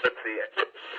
let's see it.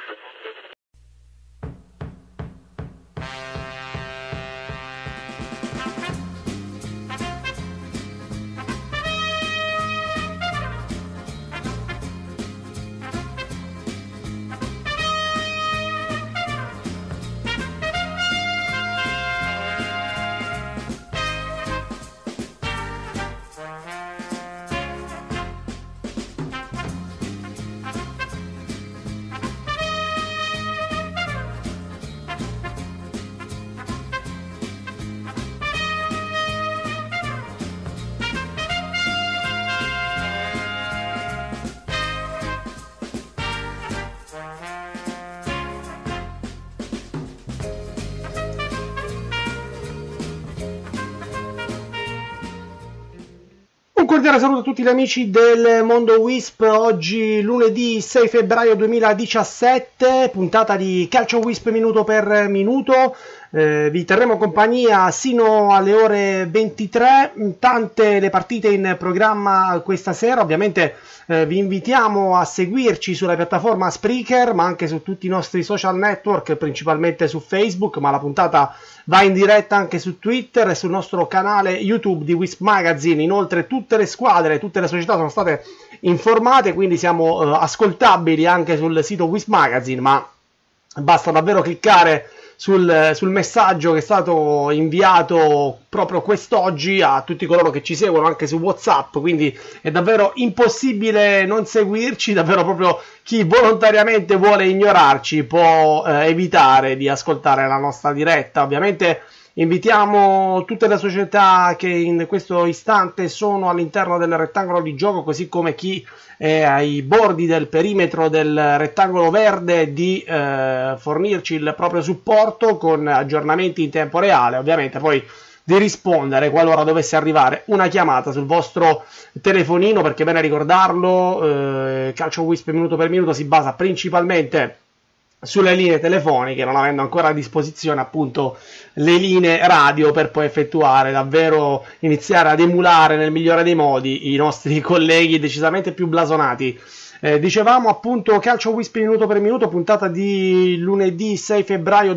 Un cordiale saluto a tutti gli amici del mondo Wisp. Oggi lunedì 6 febbraio 2017, puntata di Calcio Wisp minuto per minuto. Vi terremo compagnia sino alle ore 23, tante le partite in programma questa sera. Ovviamente vi invitiamo a seguirci sulla piattaforma Spreaker, ma anche su tutti i nostri social network, principalmente su Facebook, ma la puntata va in diretta anche su Twitter e sul nostro canale YouTube di Wisp Magazine. Inoltre tutte le squadre, tutte le società sono state informate, quindi siamo ascoltabili anche sul sito Wisp Magazine, ma basta davvero cliccare sul messaggio che è stato inviato proprio quest'oggi a tutti coloro che ci seguono anche su WhatsApp, quindi è davvero impossibile non seguirci, davvero proprio chi volontariamente vuole ignorarci può evitare di ascoltare la nostra diretta. Ovviamente invitiamo tutte le società che in questo istante sono all'interno del rettangolo di gioco, così come chi è ai bordi del perimetro del rettangolo verde, di fornirci il proprio supporto con aggiornamenti in tempo reale, ovviamente poi di rispondere qualora dovesse arrivare una chiamata sul vostro telefonino, perché è bene ricordarlo, Calcio Wisp minuto per minuto si basa principalmente sulle linee telefoniche, non avendo ancora a disposizione appunto le linee radio per poi effettuare davvero, iniziare ad emulare nel migliore dei modi i nostri colleghi decisamente più blasonati. Dicevamo appunto Calcio Wisp minuto per minuto, puntata di lunedì 6 febbraio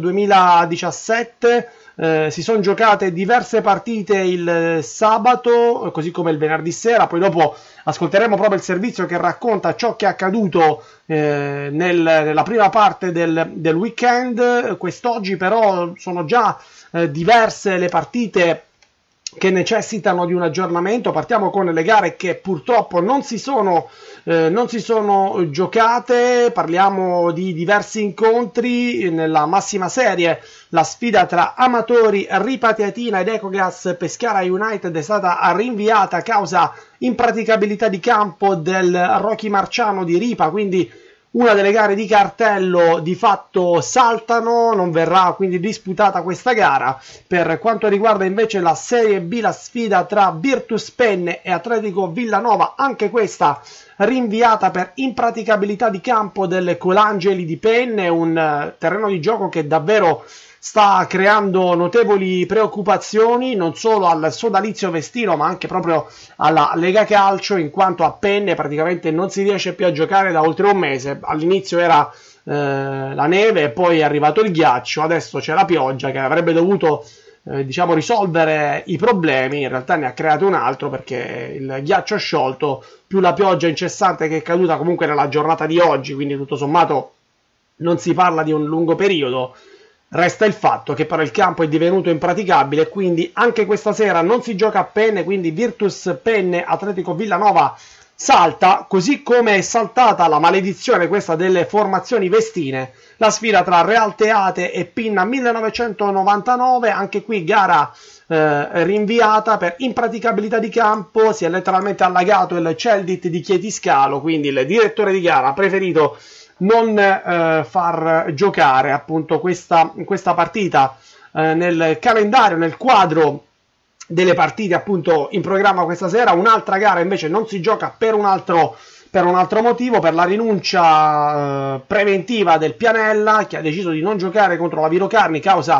2017. Si sono giocate diverse partite il sabato, così come il venerdì sera. Poi dopo ascolteremo proprio il servizio che racconta ciò che è accaduto nella prima parte del weekend. Quest'oggi però sono già diverse le partite che necessitano di un aggiornamento. Partiamo con le gare che purtroppo non si sono giocate. Parliamo di diversi incontri nella massima serie. La sfida tra Amatori Ripatiatina ed Ecogas Pescara United è stata rinviata a causa impraticabilità di campo del Rocky Marciano di Ripa, quindi una delle gare di cartello di fatto saltano, non verrà quindi disputata questa gara. Per quanto riguarda invece la Serie B, la sfida tra Virtus Penne e Atletico Villanova, anche questa rinviata per impraticabilità di campo del Colangeli di Penne, un terreno di gioco che davvero sta creando notevoli preoccupazioni non solo al sodalizio vestino ma anche proprio alla Lega Calcio, in quanto a Penne praticamente non si riesce più a giocare da oltre un mese. All'inizio era la neve e poi è arrivato il ghiaccio, adesso c'è la pioggia che avrebbe dovuto risolvere i problemi. In realtà ne ha creato un altro, perché il ghiaccio è sciolto più la pioggia incessante che è caduta comunque nella giornata di oggi, quindi tutto sommato non si parla di un lungo periodo. Resta il fatto che però il campo è divenuto impraticabile e quindi anche questa sera non si gioca a Penne, quindi Virtus Penne Atletico Villanova salta, così come è saltata la maledizione questa delle formazioni vestine, la sfida tra Real Teate e Pinna 1999, anche qui gara rinviata per impraticabilità di campo. Si è letteralmente allagato il Celdit di Chietiscalo, quindi il direttore di gara ha preferito non far giocare appunto questa partita nel calendario, nel quadro delle partite appunto in programma questa sera. Un'altra gara invece non si gioca per un altro motivo, per la rinuncia preventiva del Pianella, che ha deciso di non giocare contro la Virocarni causa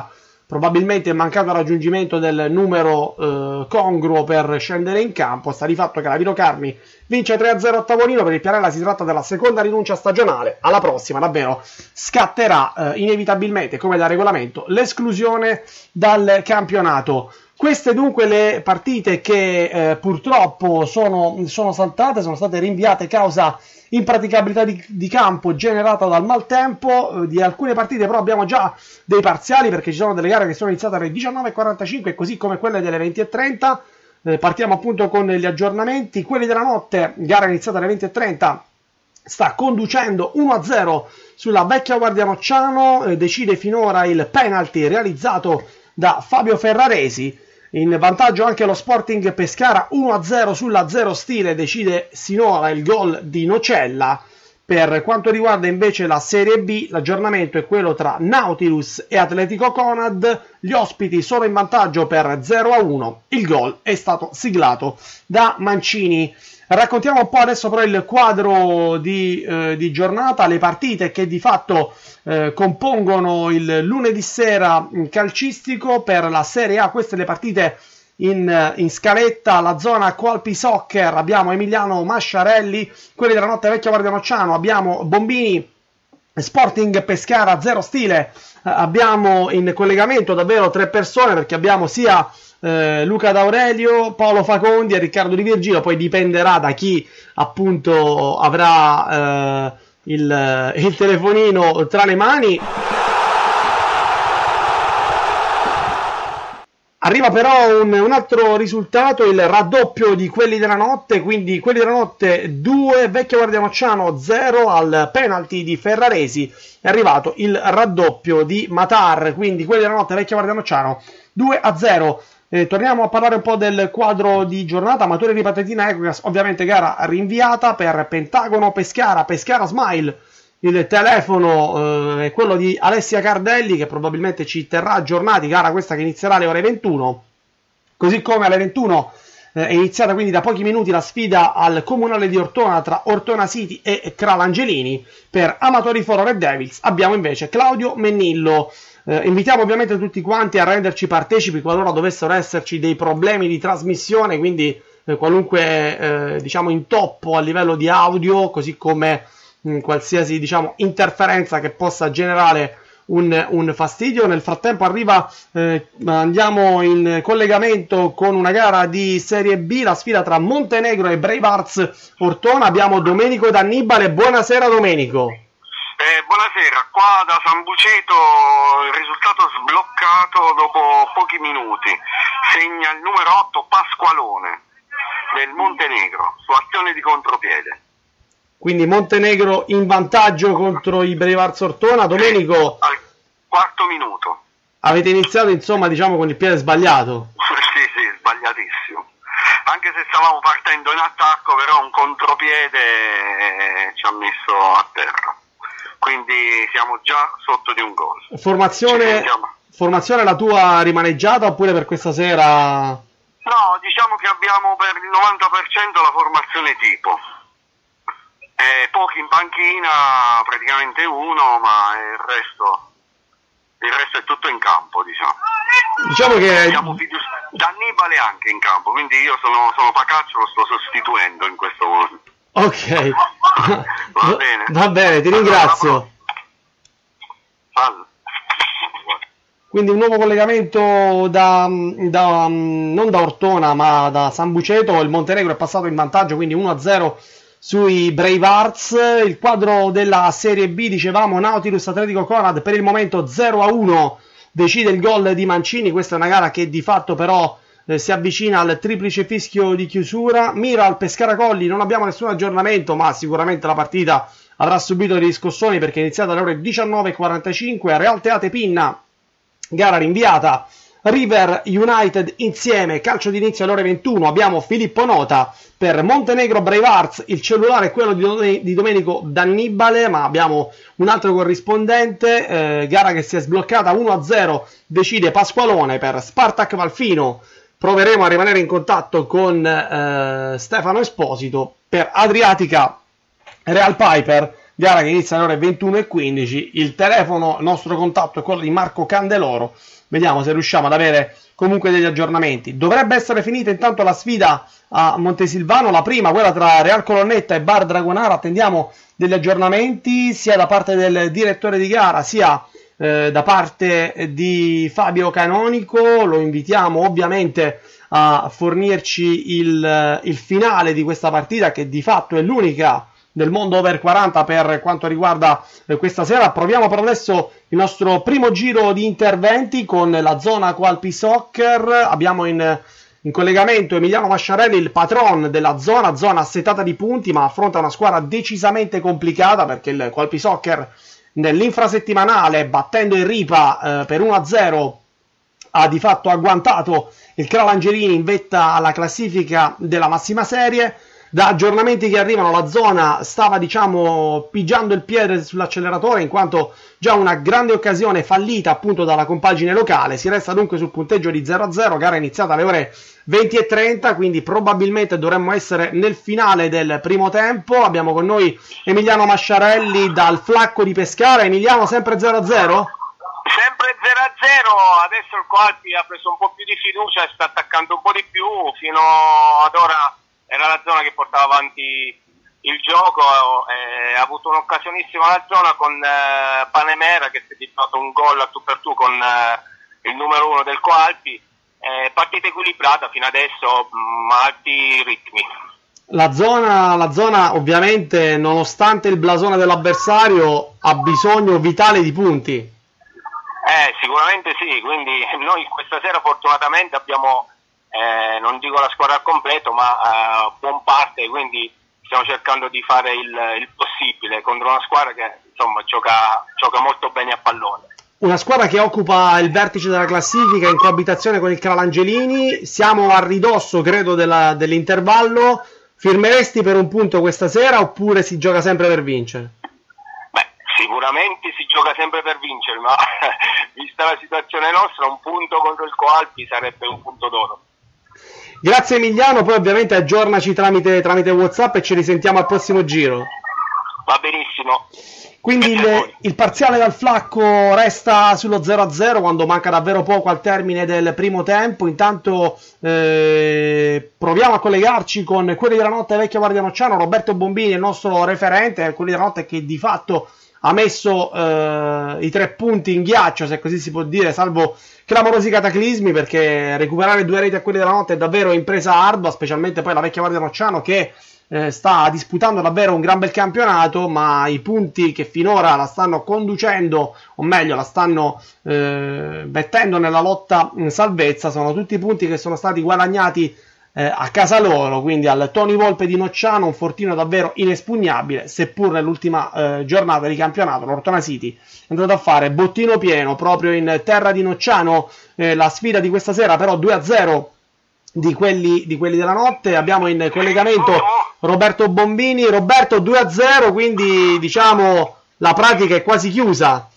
probabilmente il mancato raggiungimento del numero congruo per scendere in campo. Sta di fatto che la Vino Carmi vince 3-0 a tavolino. Per il Pianella si tratta della seconda rinuncia stagionale. Alla prossima davvero scatterà inevitabilmente, come da regolamento, l'esclusione dal campionato. Queste dunque le partite che purtroppo sono saltate, sono state rinviate causa impraticabilità di campo generata dal maltempo. Di alcune partite però abbiamo già dei parziali, perché ci sono delle gare che sono iniziate alle 19:45, così come quelle delle 20:30. Partiamo appunto con gli aggiornamenti. Quelli della notte, gara iniziata alle 20:30, sta conducendo 1-0 sulla Vecchia Guardianocciano, decide finora il penalty realizzato da Fabio Ferraresi. In vantaggio anche lo Sporting Pescara, 1-0 sulla Zero Stile, decide sinora il gol di Nocella. Per quanto riguarda invece la Serie B, l'aggiornamento è quello tra Nautilus e Atletico Conad. Gli ospiti sono in vantaggio per 0-1, il gol è stato siglato da Mancini. Raccontiamo un po' adesso però il quadro di giornata, le partite che di fatto compongono il lunedì sera calcistico per la Serie A. Queste le partite in scaletta. La zona Colpi Soccer abbiamo Emiliano Masciarelli. Quelli della notte Vecchia Guardianocciano abbiamo Bombini Sporting Pescara Zero Stile. Abbiamo in collegamento davvero 3 persone, perché abbiamo sia Luca D'Aurelio, Paolo Facondi e Riccardo Di Virgilio. Poi dipenderà da chi appunto avrà il telefonino tra le mani. Arriva però un altro risultato, il raddoppio di quelli della notte, quindi quelli della notte 2, Vecchia Guardianocciano 0. Al penalty di Ferraresi è arrivato il raddoppio di Matar, quindi quelli della notte Vecchia Guardianocciano 2-0. Torniamo a parlare un po' del quadro di giornata. Amatori di Patetina Equigas, ovviamente gara rinviata per Pentagono Pescara, Pescara Smile. Il telefono è quello di Alessia Cardelli, che probabilmente ci terrà aggiornati. Gara questa che inizierà alle ore 21, così come alle 21 è iniziata quindi da pochi minuti la sfida al Comunale di Ortona tra Ortona City e Cralangelini. Per Amatori Foro Red Devils abbiamo invece Claudio Mennillo. Invitiamo ovviamente tutti quanti a renderci partecipi qualora dovessero esserci dei problemi di trasmissione, quindi qualunque diciamo intoppo a livello di audio, così come qualsiasi diciamo interferenza che possa generare un fastidio. Nel frattempo andiamo in collegamento con una gara di Serie B, la sfida tra Montenegro e Brave Hearts Ortona. Abbiamo Domenico D'Annibale. Buonasera Domenico. Buonasera, qua da San Buceto il risultato sbloccato dopo pochi minuti. Segna il numero 8 Pasqualone del Montenegro su azione di contropiede. Quindi Montenegro in vantaggio contro i Brave Hearts Ortona. Domenico, al quarto minuto. Avete iniziato insomma diciamo con il piede sbagliato. Sì, sbagliatissimo. Anche se stavamo partendo in attacco, però un contropiede ci ha messo a terra. Quindi siamo già sotto di un gol. Formazione la tua rimaneggiata oppure per questa sera? No, diciamo che abbiamo per il 90% la formazione tipo. Pochi in panchina, praticamente uno, ma il resto è tutto in campo, diciamo. Diciamo che D'Annibale anche in campo, quindi io sono Pacaccio, lo sto sostituendo in questo momento. Ok, va bene, ti ringrazio. Quindi un nuovo collegamento non da Ortona ma da San Buceto. Il Montenegro è passato in vantaggio, quindi 1-0 sui Brave Hearts. Il quadro della Serie B, dicevamo, Nautilus Atletico Conad per il momento 0-1, decide il gol di Mancini. Questa è una gara che di fatto però si avvicina al triplice fischio di chiusura. Mira al Pescara Colli, non abbiamo nessun aggiornamento, ma sicuramente la partita avrà subito degli scossoni perché è iniziata alle ore 19:45. Real Teate Pinna, gara rinviata. River United insieme, calcio d'inizio alle ore 21. Abbiamo Filippo Nota per Montenegro Brave Hearts. Il cellulare è quello di Domenico D'Annibale, ma abbiamo un altro corrispondente. Gara che si è sbloccata 1-0, decide Pasqualone per Spartak Valfino. Proveremo a rimanere in contatto con Stefano Esposito. Per Adriatica Real Piper gara che inizia alle ore 21:15. Il telefono, nostro contatto è quello di Marco Candeloro. Vediamo se riusciamo ad avere comunque degli aggiornamenti. Dovrebbe essere finita intanto la sfida a Montesilvano, la prima, quella tra Real Colonnetta e Bar Dragonara. Attendiamo degli aggiornamenti sia da parte del direttore di gara sia da parte di Fabio Canonico. Lo invitiamo ovviamente a fornirci il finale di questa partita, che di fatto è l'unica del mondo over 40 per quanto riguarda questa sera. Proviamo per adesso il nostro primo giro di interventi con la zona Coalpi Soccer. Abbiamo in collegamento Emiliano Masciarelli, il patron della zona assetata di punti, ma affronta una squadra decisamente complicata, perché il Coalpi Soccer nell'infrasettimanale, battendo il Ripa per 1-0, ha di fatto agguantato il Calangerini in vetta alla classifica della massima serie. Da aggiornamenti che arrivano, la zona stava pigiando il piede sull'acceleratore, in quanto già una grande occasione fallita appunto dalla compagine locale. Si resta dunque sul punteggio di 0-0, gara iniziata alle ore 20:30, quindi probabilmente dovremmo essere nel finale del primo tempo. Abbiamo con noi Emiliano Masciarelli dal Flacco di Pescara. Emiliano, sempre 0-0? Sempre 0-0, adesso il Coalpi ha preso un po' più di fiducia e sta attaccando un po' di più. Fino ad ora era la zona che portava avanti il gioco, ha avuto un'occasionissima la zona con Panemera, che si è disputato un gol a tu per tu con il numero 1 del Coalpi. Partita equilibrata fino adesso, alti ritmi. La zona ovviamente, nonostante il blasone dell'avversario, ha bisogno vitale di punti. Sicuramente sì, quindi noi questa sera fortunatamente abbiamo, non dico la squadra al completo, ma buon parte, quindi stiamo cercando di fare il possibile contro una squadra che insomma gioca molto bene a pallone. Una squadra che occupa il vertice della classifica in coabitazione con il Calangelini. Siamo a ridosso, credo, dell'intervallo. Firmeresti per un punto questa sera oppure si gioca sempre per vincere? Sicuramente si gioca sempre per vincere, ma vista la situazione nostra, un punto contro il Coalpi sarebbe un punto d'oro. Grazie Emiliano, poi ovviamente aggiornaci tramite WhatsApp e ci risentiamo al prossimo giro. Va benissimo. Quindi il parziale dal Flacco resta sullo 0-0 quando manca davvero poco al termine del primo tempo. Intanto proviamo a collegarci con quelli della notte Vecchia Guardia Nocciano. Roberto Bombini, il nostro referente, quelli della notte, che di fatto ha messo i 3 punti in ghiaccio, se così si può dire, salvo clamorosi cataclismi, perché recuperare 2 reti a quelli della notte è davvero impresa ardua, specialmente poi la Vecchia Guardia Nocciano, che sta disputando davvero un gran bel campionato, ma i punti che finora la stanno conducendo, o meglio la stanno mettendo nella lotta in salvezza, sono tutti punti che sono stati guadagnati a casa loro, quindi al Tony Volpe di Nocciano, un fortino davvero inespugnabile, seppur nell'ultima giornata di campionato l'Ortona City è andato a fare bottino pieno proprio in terra di Nocciano. La sfida di questa sera però 2-0 di quelli della notte. Abbiamo in collegamento Roberto Bombini. Roberto, 2-0, quindi diciamo la pratica è quasi chiusa.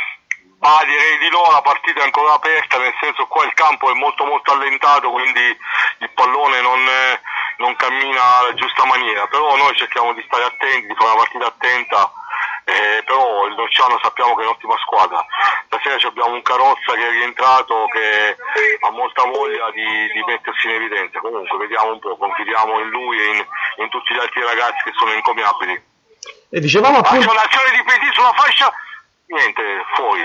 Direi di no, la partita è ancora aperta, nel senso qua il campo è molto molto allentato, quindi il pallone non cammina alla giusta maniera, però noi cerchiamo di stare attenti, di fare una partita attenta, però il Nocciano sappiamo che è un'ottima squadra. Stasera abbiamo un Carrozza che è rientrato, che ha molta voglia di mettersi in evidenza. Comunque vediamo un po', confidiamo in lui e in tutti gli altri ragazzi che sono incomiabili. E dicevamo appunto un'azione di Petit sulla fascia. Niente, fuori.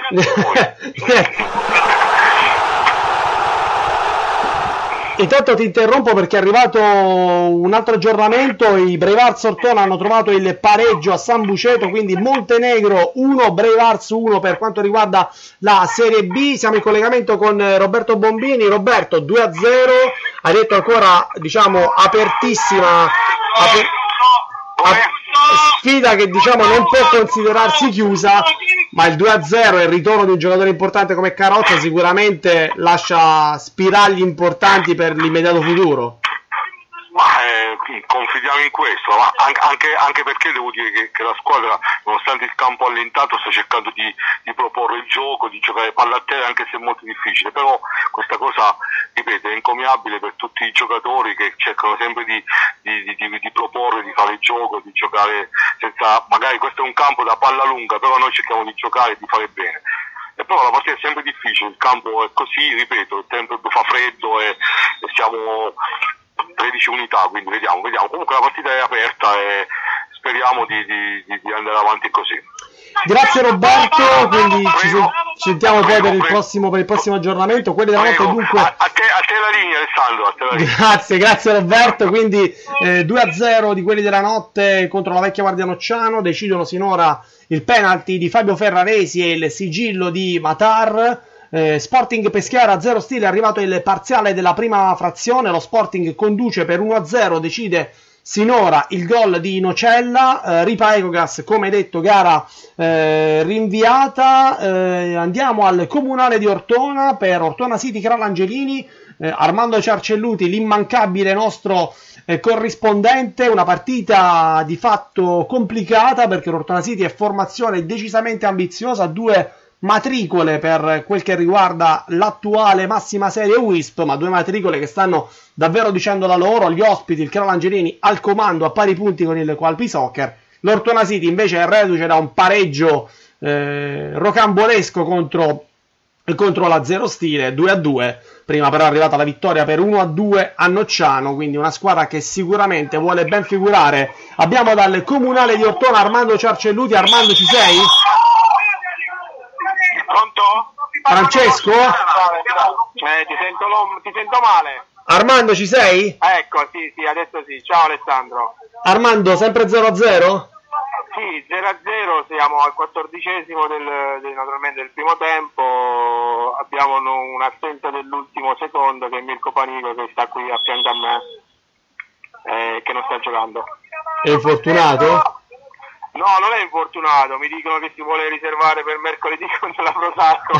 Intanto ti interrompo perché è arrivato un altro aggiornamento. I Breivars Ortona hanno trovato il pareggio a San Buceto, quindi Montenegro 1, Breivars 1 per quanto riguarda la Serie B. Siamo in collegamento con Roberto Bombini. Roberto, 2-0, hai detto ancora, diciamo, apertissima sfida che diciamo non può considerarsi chiusa, ma il 2-0 e il ritorno di un giocatore importante come Carrozza sicuramente lascia spiragli importanti per l'immediato futuro. Confidiamo in questo, ma anche perché devo dire che la squadra, nonostante il campo allentato, sta cercando di proporre il gioco, di giocare palla a terra, anche se è molto difficile, però questa cosa, ripeto, è encomiabile per tutti i giocatori che cercano sempre di proporre, di fare il gioco, di giocare senza, magari questo è un campo da palla lunga, però noi cerchiamo di giocare e di fare bene. E però la partita è sempre difficile, il campo è così, ripeto, il tempo fa freddo e siamo 13 unità, quindi vediamo. Comunque la partita è aperta e speriamo di andare avanti così. Grazie Roberto, quindi ci sentiamo poi per il prossimo aggiornamento. Quelli della notte dunque. A te la linea, Alessandro. A te la linea. Grazie Roberto. Quindi 2-0 di quelli della notte contro la Vecchia Guardia Nocciano. Decidono sinora il penalty di Fabio Ferraresi e il sigillo di Matar. Sporting Peschiera 0 stile, è arrivato il parziale della prima frazione, lo Sporting conduce per 1-0, decide sinora il gol di Nocella, Ripa Ecogas, come detto, gara rinviata. Andiamo al comunale di Ortona per Ortona City Carolangelini, Armando Ciarcelluti, l'immancabile nostro corrispondente. Una partita di fatto complicata perché l'Ortona City è formazione decisamente ambiziosa, 2 matricole per quel che riguarda l'attuale massima serie WISP, ma 2 matricole che stanno davvero dicendo la loro. Gli ospiti, il Carolangelini al comando a pari punti con il Qualpi Soccer. L'Ortona City invece è reduce da un pareggio rocambolesco contro la 0 stile 2-2. Prima però è arrivata la vittoria per 1-2 a Nocciano, quindi una squadra che sicuramente vuole ben figurare. Abbiamo dal comunale di Ortona Armando Ciarcelluti. Armando, ci sei? Pronto? Francesco? Ti sento male. Armando, ci sei? Ecco, sì, adesso sì. Ciao Alessandro. Armando, sempre 0-0? Sì, 0-0, siamo al 14esimo naturalmente del primo tempo. Abbiamo un'assenza dell'ultimo secondo, che è Mirko Panico, che sta qui a fianco a me, che non sta giocando. È infortunato? No, non è infortunato, mi dicono che si vuole riservare per mercoledì contro la Prosacco.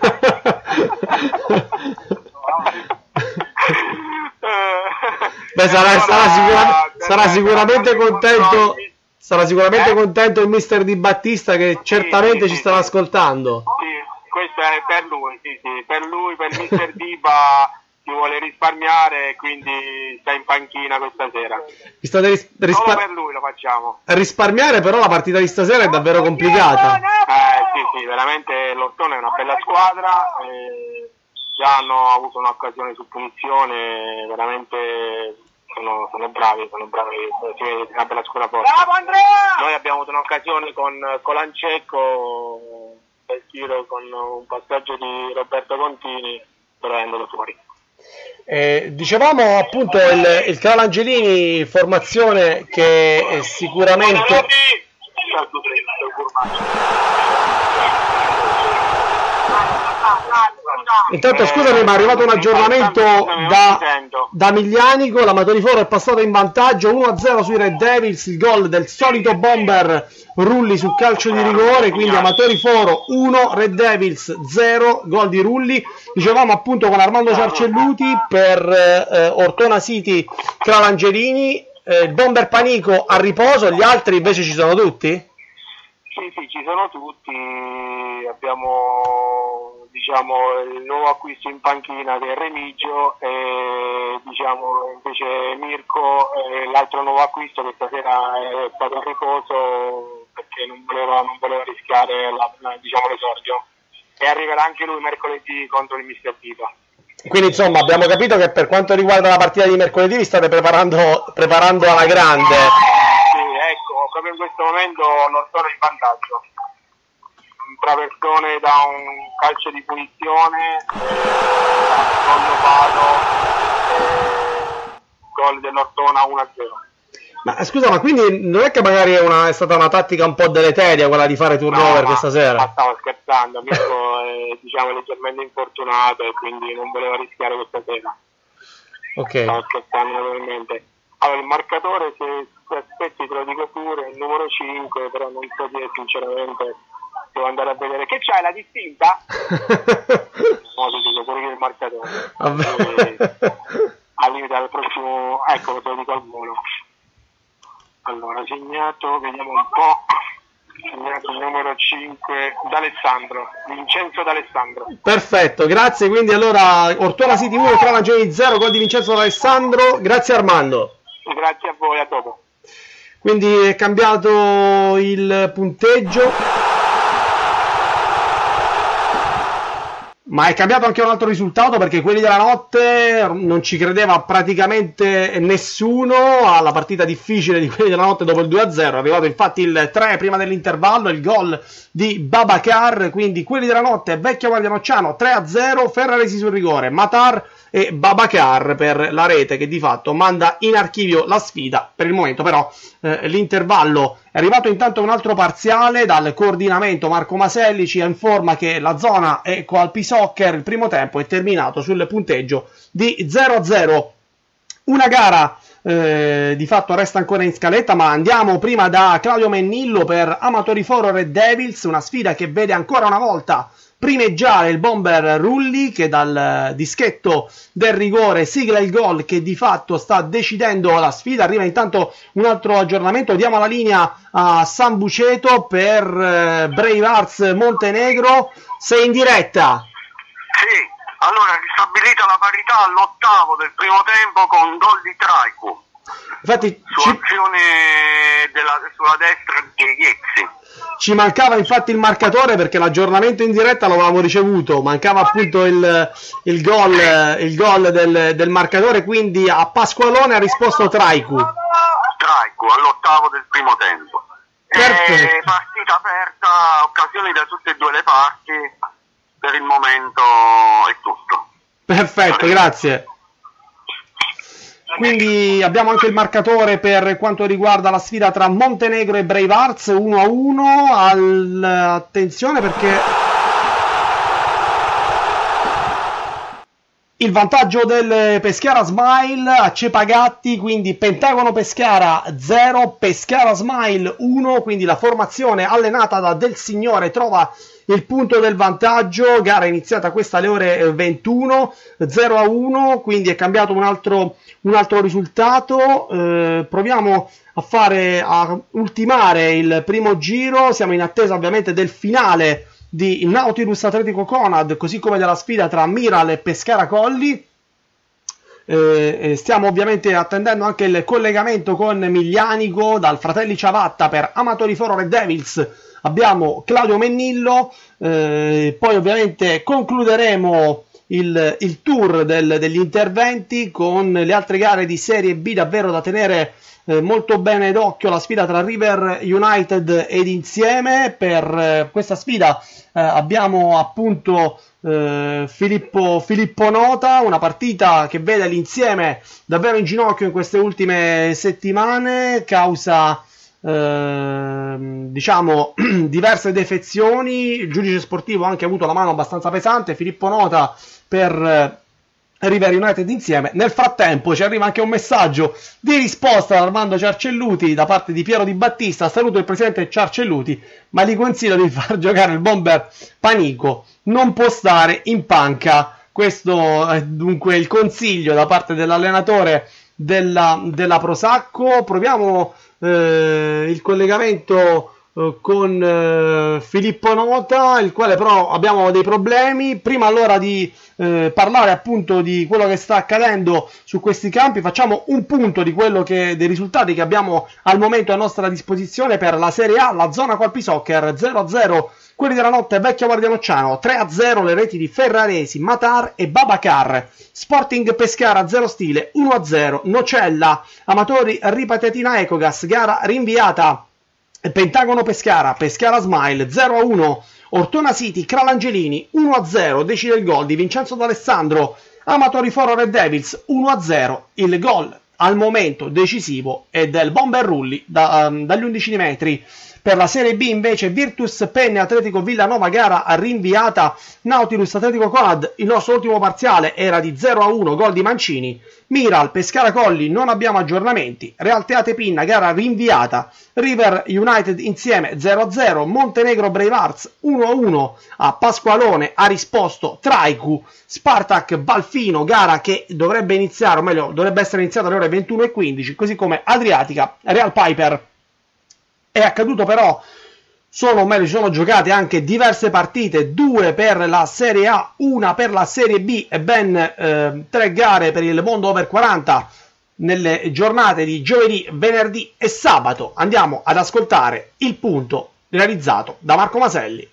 Beh, sarà sicuramente contento. Sarà sicuramente contento il mister Di Battista, che certamente ci starà ascoltando. Sì, questo è per lui, per mister Diba. Si vuole risparmiare, quindi sta in panchina questa sera. Solo per lui lo facciamo. Risparmiare, però la partita di stasera è davvero complicata. Sì, veramente l'Ortona è una bella squadra, già hanno avuto un'occasione su punizione, veramente sono bravi, è una bella squadra forte. Bravo Andrea! Noi abbiamo avuto un'occasione con Colancecco, per tiro con un passaggio di Roberto Contini, però è andato fuori. Dicevamo appunto il Carolangelini, formazione che sicuramente intanto, scusami, ma è arrivato un aggiornamento da Miglianico. l'Amatoriforo è passato in vantaggio 1-0 sui Red Devils, il gol del solito bomber Rulli su calcio di rigore, quindi Amatoriforo 1, Red Devils 0, gol di Rulli. Dicevamo appunto con Armando Ciarcelluti per Ortona City Carolangelini, il bomber Panico a riposo, gli altri invece ci sono tutti? Sì, ci sono tutti. Abbiamo il nuovo acquisto in panchina che è Remigio, e invece Mirko, l'altro nuovo acquisto che stasera è stato a riposo perché non voleva rischiare l'esordio, e arriverà anche lui mercoledì contro il mister Diba. Quindi insomma abbiamo capito che per quanto riguarda la partita di mercoledì vi state preparando alla grande. Sì, ecco, proprio in questo momento l'Ortona è in vantaggio. Traversone da un calcio di punizione, secondo palo, gol dell'Ortona 1-0. Ma scusa, ma quindi non è che magari è stata una tattica un po' deleteria quella di fare turnover questa sera? Ma stavo scherzando, Mirko è leggermente infortunato e quindi non voleva rischiare questa sera. Ok. Stavo scherzando naturalmente. Allora, il marcatore, se aspetti te lo dico pure, il numero 5, però non so dire sinceramente, devo andare a vedere. Che c'hai, la distinta? No, ti dico pure che il marcatore. venire dal prossimo, ecco, te lo dico al volo. Allora, segnato, vediamo un po', segnato il numero 5, D'Alessandro, Vincenzo D'Alessandro. Perfetto, grazie. Quindi allora Ortona City 1, Cralangeli 0, gol di Vincenzo D'Alessandro. Grazie Armando. Grazie a voi, a dopo. Quindi è cambiato il punteggio, ma è cambiato anche un altro risultato, perché quelli della notte non ci credeva praticamente nessuno alla partita difficile di quelli della notte dopo il 2-0. È arrivato infatti il 3 prima dell'intervallo, il gol di Babacar. Quindi quelli della notte, Vecchia Guardia Nocciano 3-0, Ferraresi sul rigore, Matar e Babacar per la rete, che di fatto manda in archivio la sfida. Per il momento però l'intervallo è arrivato intanto un altro parziale dal coordinamento. Marco Maselli ci informa che la zona Eco Alpi Soccer, il primo tempo è terminato sul punteggio di 0-0. Una gara di fatto resta ancora in scaletta, ma andiamo prima da Claudio Mennillo per Amatori Foro Red Devils, una sfida che vede ancora una volta primeggiare il bomber Rulli, che dal dischetto del rigore sigla il gol che di fatto sta decidendo la sfida. Arriva intanto un altro aggiornamento, diamo la linea a San Buceto per Brave Arts Montenegro. Sei in diretta? Sì, allora è ristabilita la parità all'8° del primo tempo con gol di Traicu. Infatti su azione sulla destra di Iezzi. Ci mancava infatti il marcatore, perché l'aggiornamento in diretta lo avevamo ricevuto, mancava appunto il gol del marcatore, quindi a Pasqualone ha risposto Traicu all'8° del primo tempo. Partita aperta, occasioni da tutte e due le parti, per il momento è tutto. Perfetto, grazie. Quindi abbiamo anche il marcatore per quanto riguarda la sfida tra Montenegro e Brave Arts, 1-1. Attenzione, perché il vantaggio del Pescara Smile a Cepagatti, quindi Pentagono Pescara 0, Pescara Smile 1, quindi la formazione allenata da Del Signore trova il punto del vantaggio. Gara iniziata questa alle ore 21, 0-1, quindi è cambiato un altro risultato. Proviamo a ultimare il primo giro, siamo in attesa ovviamente del finale di Nautilus Atletico Conad, così come della sfida tra Miral e Pescara Colli. Stiamo ovviamente attendendo anche il collegamento con Miglianico dal Fratelli Ciavatta per Amatori Foro Red Devils. Abbiamo Claudio Mennillo, poi ovviamente concluderemo il tour degli interventi con le altre gare di Serie B davvero da tenere molto bene d'occhio. La sfida tra River United ed Insieme. Per questa sfida abbiamo appunto Filippo Nota, una partita che vede l'Insieme davvero in ginocchio in queste ultime settimane causa diciamo diverse defezioni. Il giudice sportivo ha anche avuto la mano abbastanza pesante. Filippo Nota per River United Insieme. Nel frattempo ci arriva anche un messaggio di risposta da Armando Ciarcelluti da parte di Piero Di Battista. Saluto il presidente Ciarcelluti, ma gli consiglio di far giocare il bomber Panico, non può stare in panca. Questo è dunque il consiglio da parte dell'allenatore della Prosacco. Proviamo il collegamento con Filippo Nota, il quale però abbiamo dei problemi. Prima allora di parlare appunto di quello che sta accadendo su questi campi, facciamo un punto dei risultati che abbiamo al momento a nostra disposizione per la Serie A. La zona Colpi Soccer 0-0 quelli della notte, Vecchia Guardia Nocciano 3-0 le reti di Ferraresi, Matar e Babacar. Sporting Pescara 0 stile 1-0 Nocella Amatori Ripatetina Ecogas, gara rinviata. Pentagono Pescara Smile 0-1 Ortona City Cralangelini 1-0, decide il gol di Vincenzo D'Alessandro. Amatori Foro Red Devils 1-0, il gol al momento decisivo è del bomber Rulli dagli 11 metri. Per la Serie B invece Virtus Penne Atletico Villanova, gara rinviata. Nautilus Atletico Conad, il nostro ultimo parziale era di 0-1, gol di Mancini. Miral Pescara Colli, non abbiamo aggiornamenti. Real Teate Pinna, gara rinviata. River United insieme 0-0. Montenegro Brave Hearts 1-1. A Pasqualone ha risposto Traicu. Spartak Balfino, gara che dovrebbe iniziare, o meglio dovrebbe essere iniziata alle ore 21:15, così come Adriatica Real Piper. È accaduto però, si sono giocate anche diverse partite, 2 per la Serie A, 1 per la Serie B e ben 3 gare per il mondo over 40 nelle giornate di giovedì, venerdì e sabato. Andiamo ad ascoltare il punto realizzato da Marco Maselli.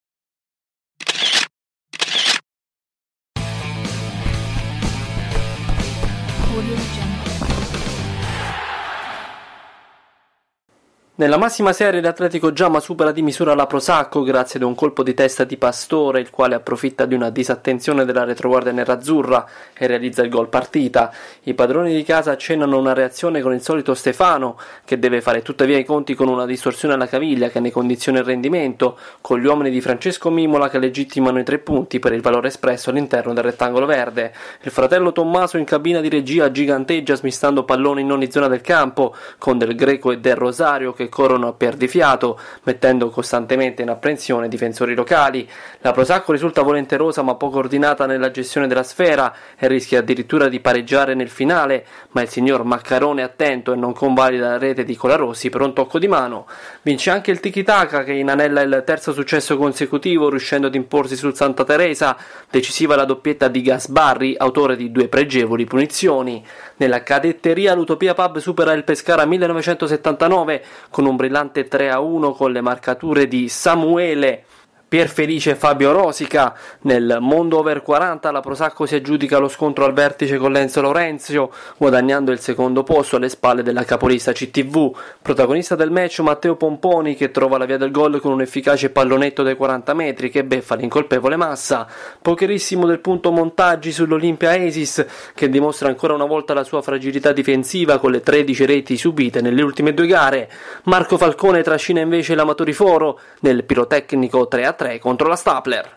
Nella massima serie l'Atletico Giamma supera di misura la Prosacco grazie ad un colpo di testa di Pastore, il quale approfitta di una disattenzione della retroguardia nerazzurra e realizza il gol partita. I padroni di casa accennano una reazione con il solito Stefano, che deve fare tuttavia i conti con una distorsione alla caviglia che ne condiziona il rendimento, con gli uomini di Francesco Mimola che legittimano i 3 punti per il valore espresso all'interno del rettangolo verde. Il fratello Tommaso in cabina di regia giganteggia smistando palloni in ogni zona del campo, con Del Greco e Del Rosario che corrono a perdifiato, mettendo costantemente in apprensione i difensori locali. La Prosacco risulta volenterosa ma poco ordinata nella gestione della sfera e rischia addirittura di pareggiare nel finale, ma il signor Maccarone attento e non convalida la rete di Colarossi per un tocco di mano. Vince anche il tiki-taka che inanella il terzo successo consecutivo, riuscendo ad imporsi sul Santa Teresa, decisiva la doppietta di Gasbarri, autore di 2 pregevoli punizioni. Nella cadetteria l'Utopia Pub supera il Pescara 1979 con un brillante 3-1 con le marcature di Samuele, Pierfelice e Fabio Rosica. Nel mondo over 40 la Prosacco si aggiudica lo scontro al vertice con Lenzo Lorenzio, guadagnando il secondo posto alle spalle della capolista CTV. Protagonista del match Matteo Pomponi, che trova la via del gol con un efficace pallonetto dai 40 metri che beffa l'incolpevole Massa. Pocherissimo del punto Montaggi sull'Olimpia Esis, che dimostra ancora una volta la sua fragilità difensiva con le 13 reti subite nelle ultime 2 gare. Marco Falcone trascina invece l'Amatori Foro nel pirotecnico 3-3 contro la Stapler.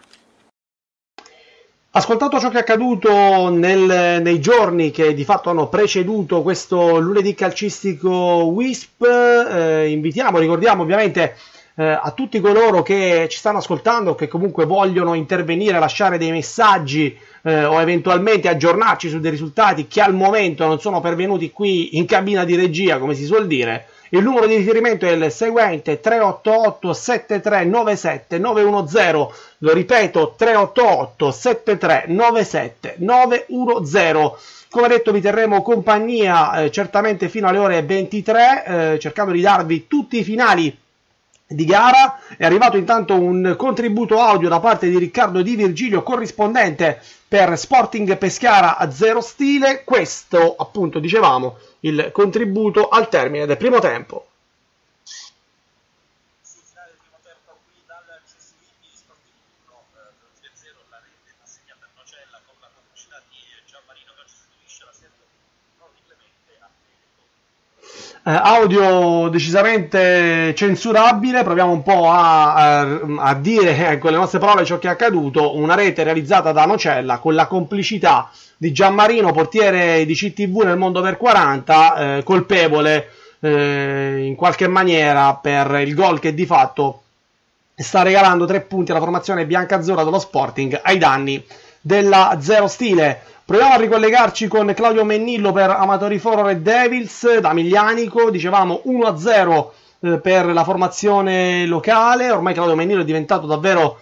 Ascoltato ciò che è accaduto nei giorni che di fatto hanno preceduto questo lunedì calcistico WISP, ricordiamo ovviamente a tutti coloro che ci stanno ascoltando, che comunque vogliono intervenire, lasciare dei messaggi o eventualmente aggiornarci su dei risultati che al momento non sono pervenuti qui in cabina di regia, come si suol dire. Il numero di riferimento è il seguente: 388 7397 910. Lo ripeto, 388 7397 910. Come detto, vi terremo compagnia certamente fino alle ore 23, cercando di darvi tutti i finali di gara. È arrivato intanto un contributo audio da parte di Riccardo Di Virgilio, corrispondente per Sporting Pescara a Zero Stile. Questo appunto dicevamo il contributo al termine del primo tempo. Audio decisamente censurabile. Proviamo un po' a dire con le nostre parole ciò che è accaduto. Una rete realizzata da Nocella con la complicità di Gianmarino, portiere di CTV nel mondo per 40, colpevole in qualche maniera per il gol che di fatto sta regalando 3 punti alla formazione biancazzurra dello Sporting ai danni della Zero Stile. Proviamo a ricollegarci con Claudio Mennillo per Amatori Foro Red Devils da Miglianico. Dicevamo 1-0 per la formazione locale. Ormai Claudio Mennillo è diventato davvero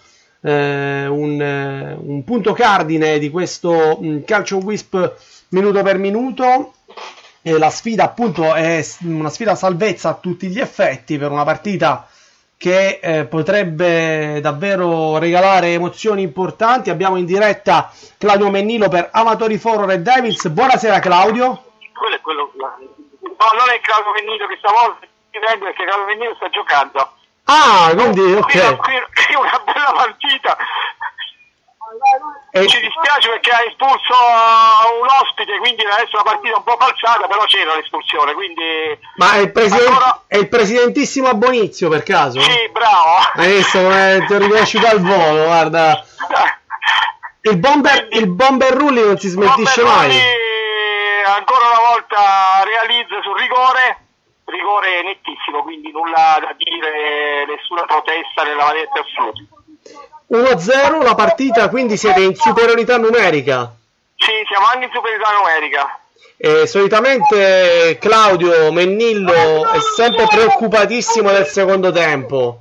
un punto cardine di questo calcio WISP minuto per minuto. La sfida appunto è una sfida a salvezza a tutti gli effetti per una partita che potrebbe davvero regalare emozioni importanti. Abbiamo in diretta Claudio Mennillo per Amatori Foro Red Devils. Buonasera Claudio. No, non è Claudio Mennillo che stavolta perché Claudio Mennillo sta giocando. Ah, quindi ok. Qui una bella partita. Ci dispiace perché ha espulso un ospite, quindi adesso la partita è un po' falsata, però c'era l'espulsione, quindi... Ma è il presidentissimo Abbonizio per caso? Sì, bravo! Hai visto come ti ho riconosciuto al volo, guarda. Il bomber Rulli non si smentisce mai. Ancora una volta realizza sul rigore nettissimo, quindi nulla da dire, nessuna protesta nella varietà assoluta. 1-0 la partita, quindi siete in superiorità numerica. Sì, siamo anche in superiorità numerica. Solitamente Claudio Mennillo è sempre preoccupatissimo del secondo tempo.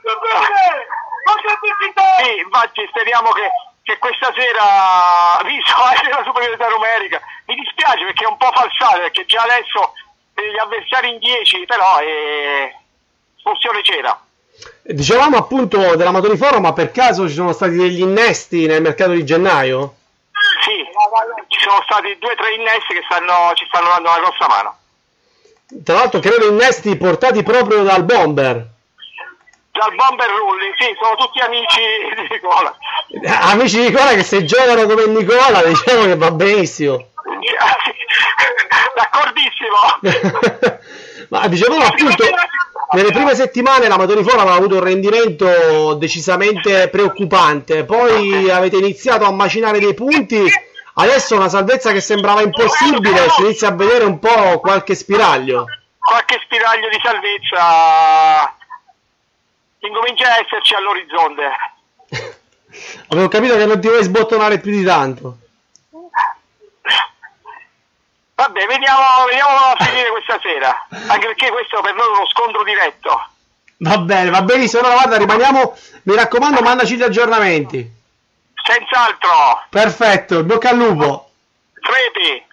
Sì, infatti speriamo che questa sera, visto anche la superiorità numerica, mi dispiace perché è un po' falsata, perché già adesso gli avversari in 10, però espulsione c'era. Dicevamo appunto dell'Amatori Forum, ma per caso ci sono stati degli innesti nel mercato di gennaio? Sì, ci sono stati 2 o 3 innesti che ci stanno dando una grossa mano. Tra l'altro credo innesti portati proprio dal bomber. Dal bomber Rulli, sì, sono tutti amici di Nicola. Amici di Nicola che se giocano come Nicola diciamo che va benissimo. D'accordissimo. Ma dicevamo appunto, nelle prime settimane l'Amatori Forum ha avuto un rendimento decisamente preoccupante, poi avete iniziato a macinare dei punti, adesso una salvezza che sembrava impossibile, si inizia a vedere un po' qualche spiraglio. Qualche spiraglio di salvezza incomincia a esserci all'orizzonte. Avevo capito che non ti vuoi sbottonare più di tanto. Vabbè, vediamo a finire questa sera, anche perché questo per noi è uno scontro diretto. Va bene, va benissimo. Allora guarda, rimaniamo, mi raccomando, mandaci gli aggiornamenti. Senz'altro. Perfetto, in bocca al lupo. Crepi.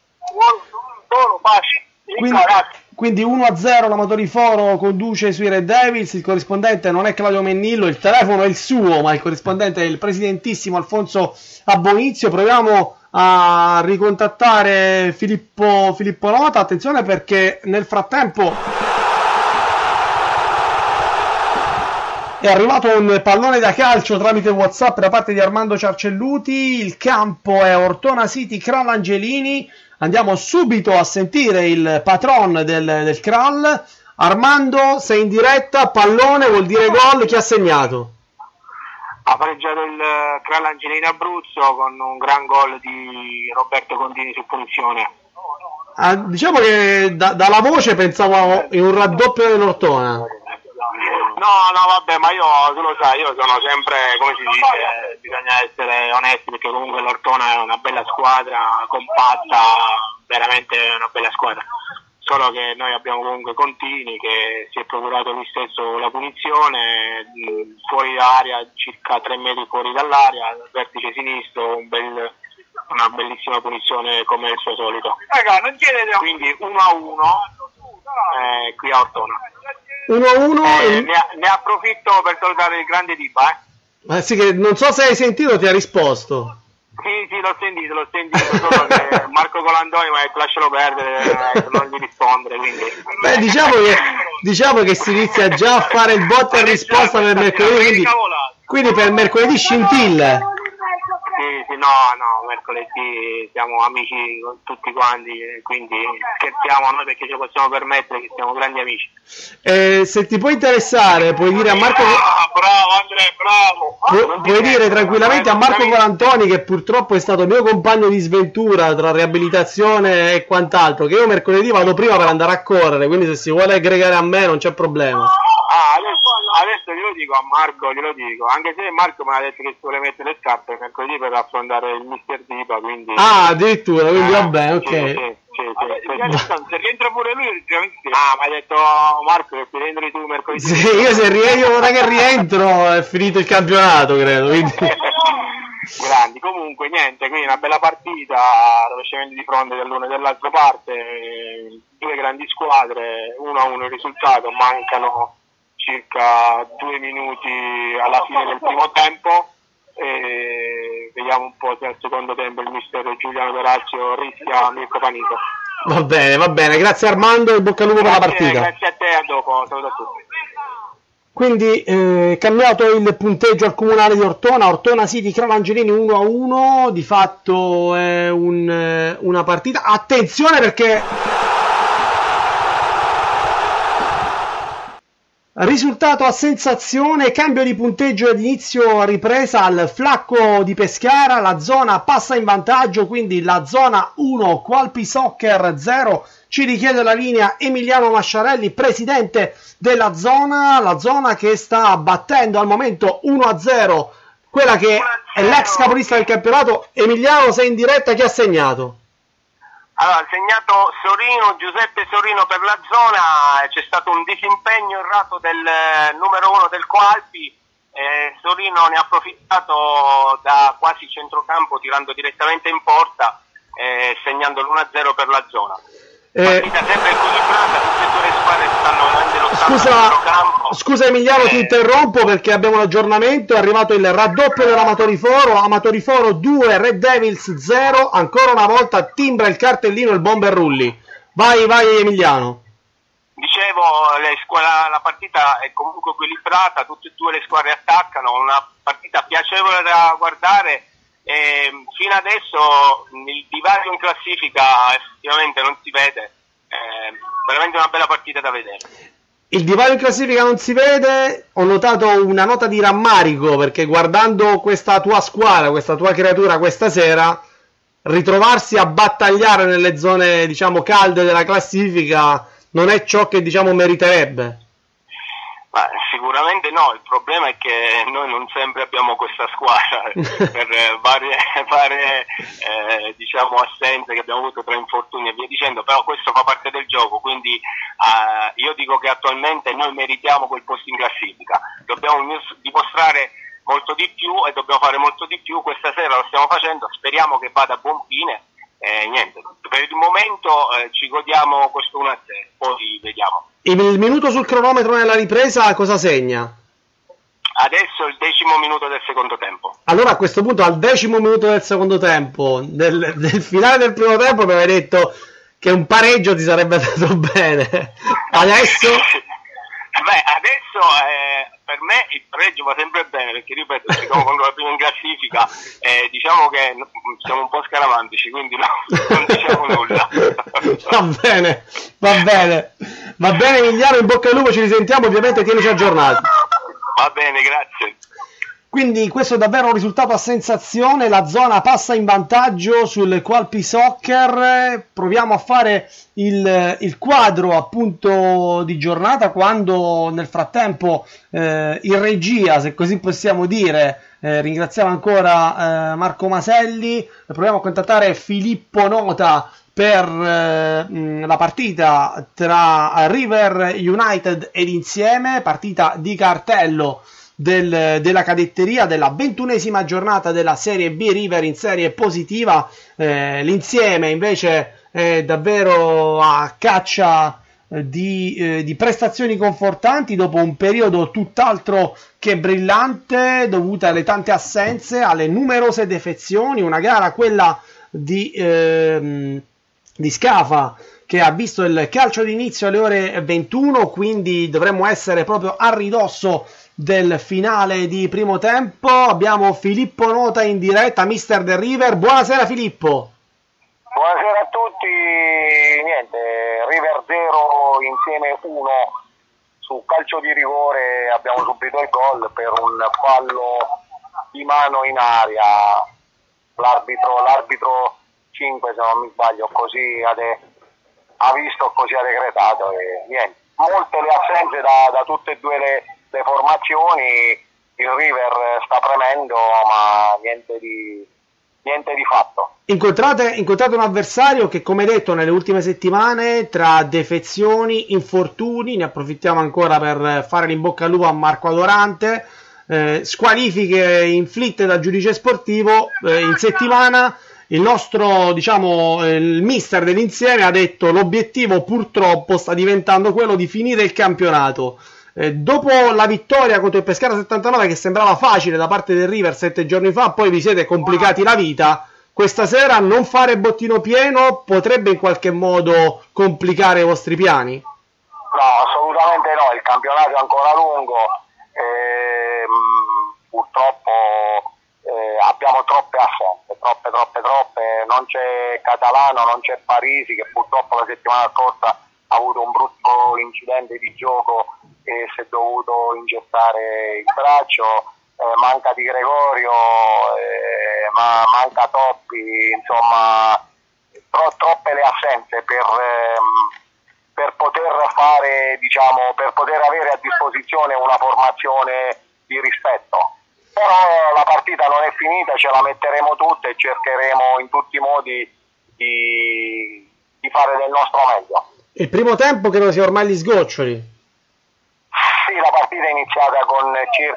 Quindi 1-0 l'Amatori Foro conduce sui Red Devils, il corrispondente non è Claudio Mennillo, il telefono è il suo, ma il corrispondente è il presidentissimo Alfonso Abbonizio. Proviamo a ricontattare Filippo Nota, attenzione perché nel frattempo è arrivato un pallone da calcio tramite WhatsApp da parte di Armando Ciarcelluti, il campo è Ortona City Kral Angelini, andiamo subito a sentire il patron del Kral. Armando, sei in diretta, pallone vuol dire gol, chi ha segnato? Ha pareggiato il Kral Angelini Abruzzo con un gran gol di Roberto Condini su punizione. Diciamo che dalla voce pensavo in un raddoppio dell'Ortona. No, vabbè, ma tu lo sai, io sono sempre, come si dice, bisogna essere onesti perché comunque l'Ortona è una bella squadra, compatta, veramente una bella squadra. Solo che noi abbiamo comunque Contini che si è procurato lui stesso la punizione, fuori area, circa 3 metri fuori dall'area, al vertice sinistro, una bellissima punizione come il suo solito. Quindi 1-1 qui a Ortona. 1-1 ne approfitto per salutare il grande Diba. Ma sì, che non so se hai sentito, ti ha risposto. Sì, l'ho sentito, solo che Marco Colandoni mi ha detto lascialo perdere, non gli rispondere, quindi... Beh, diciamo che si inizia già a fare il botta e risposta per mercoledì, quindi per mercoledì scintille. Sì, no, mercoledì siamo amici con tutti quanti, quindi scherziamo noi perché ce lo possiamo permettere che siamo grandi amici. Se ti può interessare, puoi dire a Marco... bravo Andrea, bravo! Puoi dire tranquillamente a Marco Colantoni, che purtroppo è stato mio compagno di sventura tra riabilitazione e quant'altro, che io mercoledì vado prima per andare a correre, quindi se si vuole aggregare a me non c'è problema. Adesso glielo dico a Marco, anche se Marco mi ha detto che si vuole mettere le scarpe mercoledì per affrontare il Mister Dipa, quindi... Ah, addirittura, quindi va bene, ok. Se rientra pure lui, mi ha detto Marco che rientri tu mercoledì. Sì, io ora che rientro è finito il campionato, credo, quindi... Grandi, comunque niente, quindi una bella partita, rovesciamenti di fronte dell'una e dell'altra parte, 2 grandi squadre, 1-1 il risultato, mancano circa 2 minuti alla fine del primo tempo e vediamo un po' se al secondo tempo il mister Giuliano Dorazio rischia Mirko Panito. Va bene, grazie Armando e bocca al lupo per la partita. Grazie a te, a dopo, saluto a tutti. Quindi cambiato il punteggio al comunale di Ortona, Ortona City Crano Angelini 1-1, di fatto è una partita, attenzione perché risultato a sensazione, cambio di punteggio ad inizio ripresa al Flacco di Pescara, la zona passa in vantaggio, quindi la zona 1, Qualpi Soccer 0, ci richiede la linea Emiliano Masciarelli, presidente della zona, la zona che sta battendo al momento 1-0 quella che è l'ex capolista del campionato. Emiliano, sei in diretta, chi ha segnato? Allora, ha segnato Sorino, Giuseppe Sorino per la zona, c'è stato un disimpegno errato del numero 1 del Qualpi, Sorino ne ha approfittato da quasi centrocampo tirando direttamente in porta, segnando l'1-0 per la zona. Partita sempre equilibrata, tutte e due le squadre stanno veramente lottando al centrocampo. Scusa Emiliano, ti interrompo perché abbiamo l'aggiornamento, è arrivato il raddoppio dell'Amatoriforo 2, Red Devils 0, ancora una volta timbra il cartellino il Bomber Rulli. Vai Emiliano. Dicevo, la partita è comunque equilibrata, tutte e due le squadre attaccano, una partita piacevole da guardare. Fino adesso il divario in classifica effettivamente non si vede, veramente una bella partita da vedere. Il divario in classifica non si vede, ho notato una nota di rammarico perché guardando questa tua squadra, questa tua creatura questa sera, ritrovarsi a battagliare nelle zone diciamo calde della classifica non è ciò che diciamo meriterebbe. Ma sicuramente no, il problema è che noi non sempre abbiamo questa squadra per varie diciamo assenze che abbiamo avuto tra infortuni e via dicendo, però questo fa parte del gioco, quindi io dico che attualmente noi meritiamo quel posto in classifica, dobbiamo dimostrare molto di più e dobbiamo fare molto di più, questa sera lo stiamo facendo, speriamo che vada a buon fine, niente, per il momento ci godiamo questo 1-0, poi vediamo. Il minuto sul cronometro nella ripresa cosa segna? Adesso è il 10° minuto del secondo tempo. Allora a questo punto al 10° minuto del secondo tempo, del finale del primo tempo mi avevi detto che un pareggio ti sarebbe andato bene. Adesso? Beh, adesso per me il pareggio va sempre bene perché ripeto, siamo contro la prima in classifica e diciamo che siamo un po' scaramantici, quindi no, non diciamo nulla. Va bene Emiliano, in bocca al lupo, ci risentiamo, ovviamente tienici aggiornati. Va bene, grazie. Quindi questo è davvero un risultato a sensazione, la zona passa in vantaggio sul Qualpi Soccer, proviamo a fare il quadro appunto di giornata quando nel frattempo in regia, se così possiamo dire, ringraziamo ancora Marco Maselli, proviamo a contattare Filippo Nota per la partita tra River United ed Insieme, partita di cartello della cadetteria della 21esima giornata della Serie B. River in serie positiva, l'Insieme invece è davvero a caccia di prestazioni confortanti dopo un periodo tutt'altro che brillante dovuta alle tante assenze, alle numerose defezioni, una gara quella di Scafa che ha visto il calcio d'inizio alle ore 21, quindi dovremmo essere proprio a ridosso del finale di primo tempo. Abbiamo Filippo Nota in diretta, mister del River. Buonasera Filippo. Buonasera a tutti. Niente, River 0, Insieme 1. Su calcio di rigore abbiamo subito il gol per un fallo di mano in aria. L'arbitro 5, se non mi sbaglio, così ha visto, così ha decretato e niente. Molte le assenze da tutte e due le formazioni, il River sta premendo ma niente di fatto. Incontrate un avversario che, come detto nelle ultime settimane, tra defezioni, infortuni, ne approfittiamo ancora per fare l'in bocca al lupo a Marco Adorante, squalifiche inflitte dal giudice sportivo, in settimana il nostro, diciamo, il mister dell'Insieme ha detto l'obiettivo purtroppo sta diventando quello di finire il campionato. Dopo la vittoria contro il Pescara 79 che sembrava facile da parte del River 7 giorni fa, poi vi siete complicati la vita, questa sera non fare bottino pieno potrebbe in qualche modo complicare i vostri piani? No, assolutamente no, il campionato è ancora lungo, purtroppo abbiamo troppe assenze, troppe, non c'è Catalano, non c'è Parisi, che purtroppo la settimana scorsa ha avuto un brutto incidente di gioco e si è dovuto ingettare il braccio, manca Di Gregorio, manca Toppi, insomma troppe le assenze per poter fare, diciamo, per poter avere a disposizione una formazione di rispetto. Però la partita non è finita, ce la metteremo tutta e cercheremo in tutti i modi di fare del nostro meglio. Il primo tempo credo sia ormai gli sgoccioli. Sì, la partita è iniziata con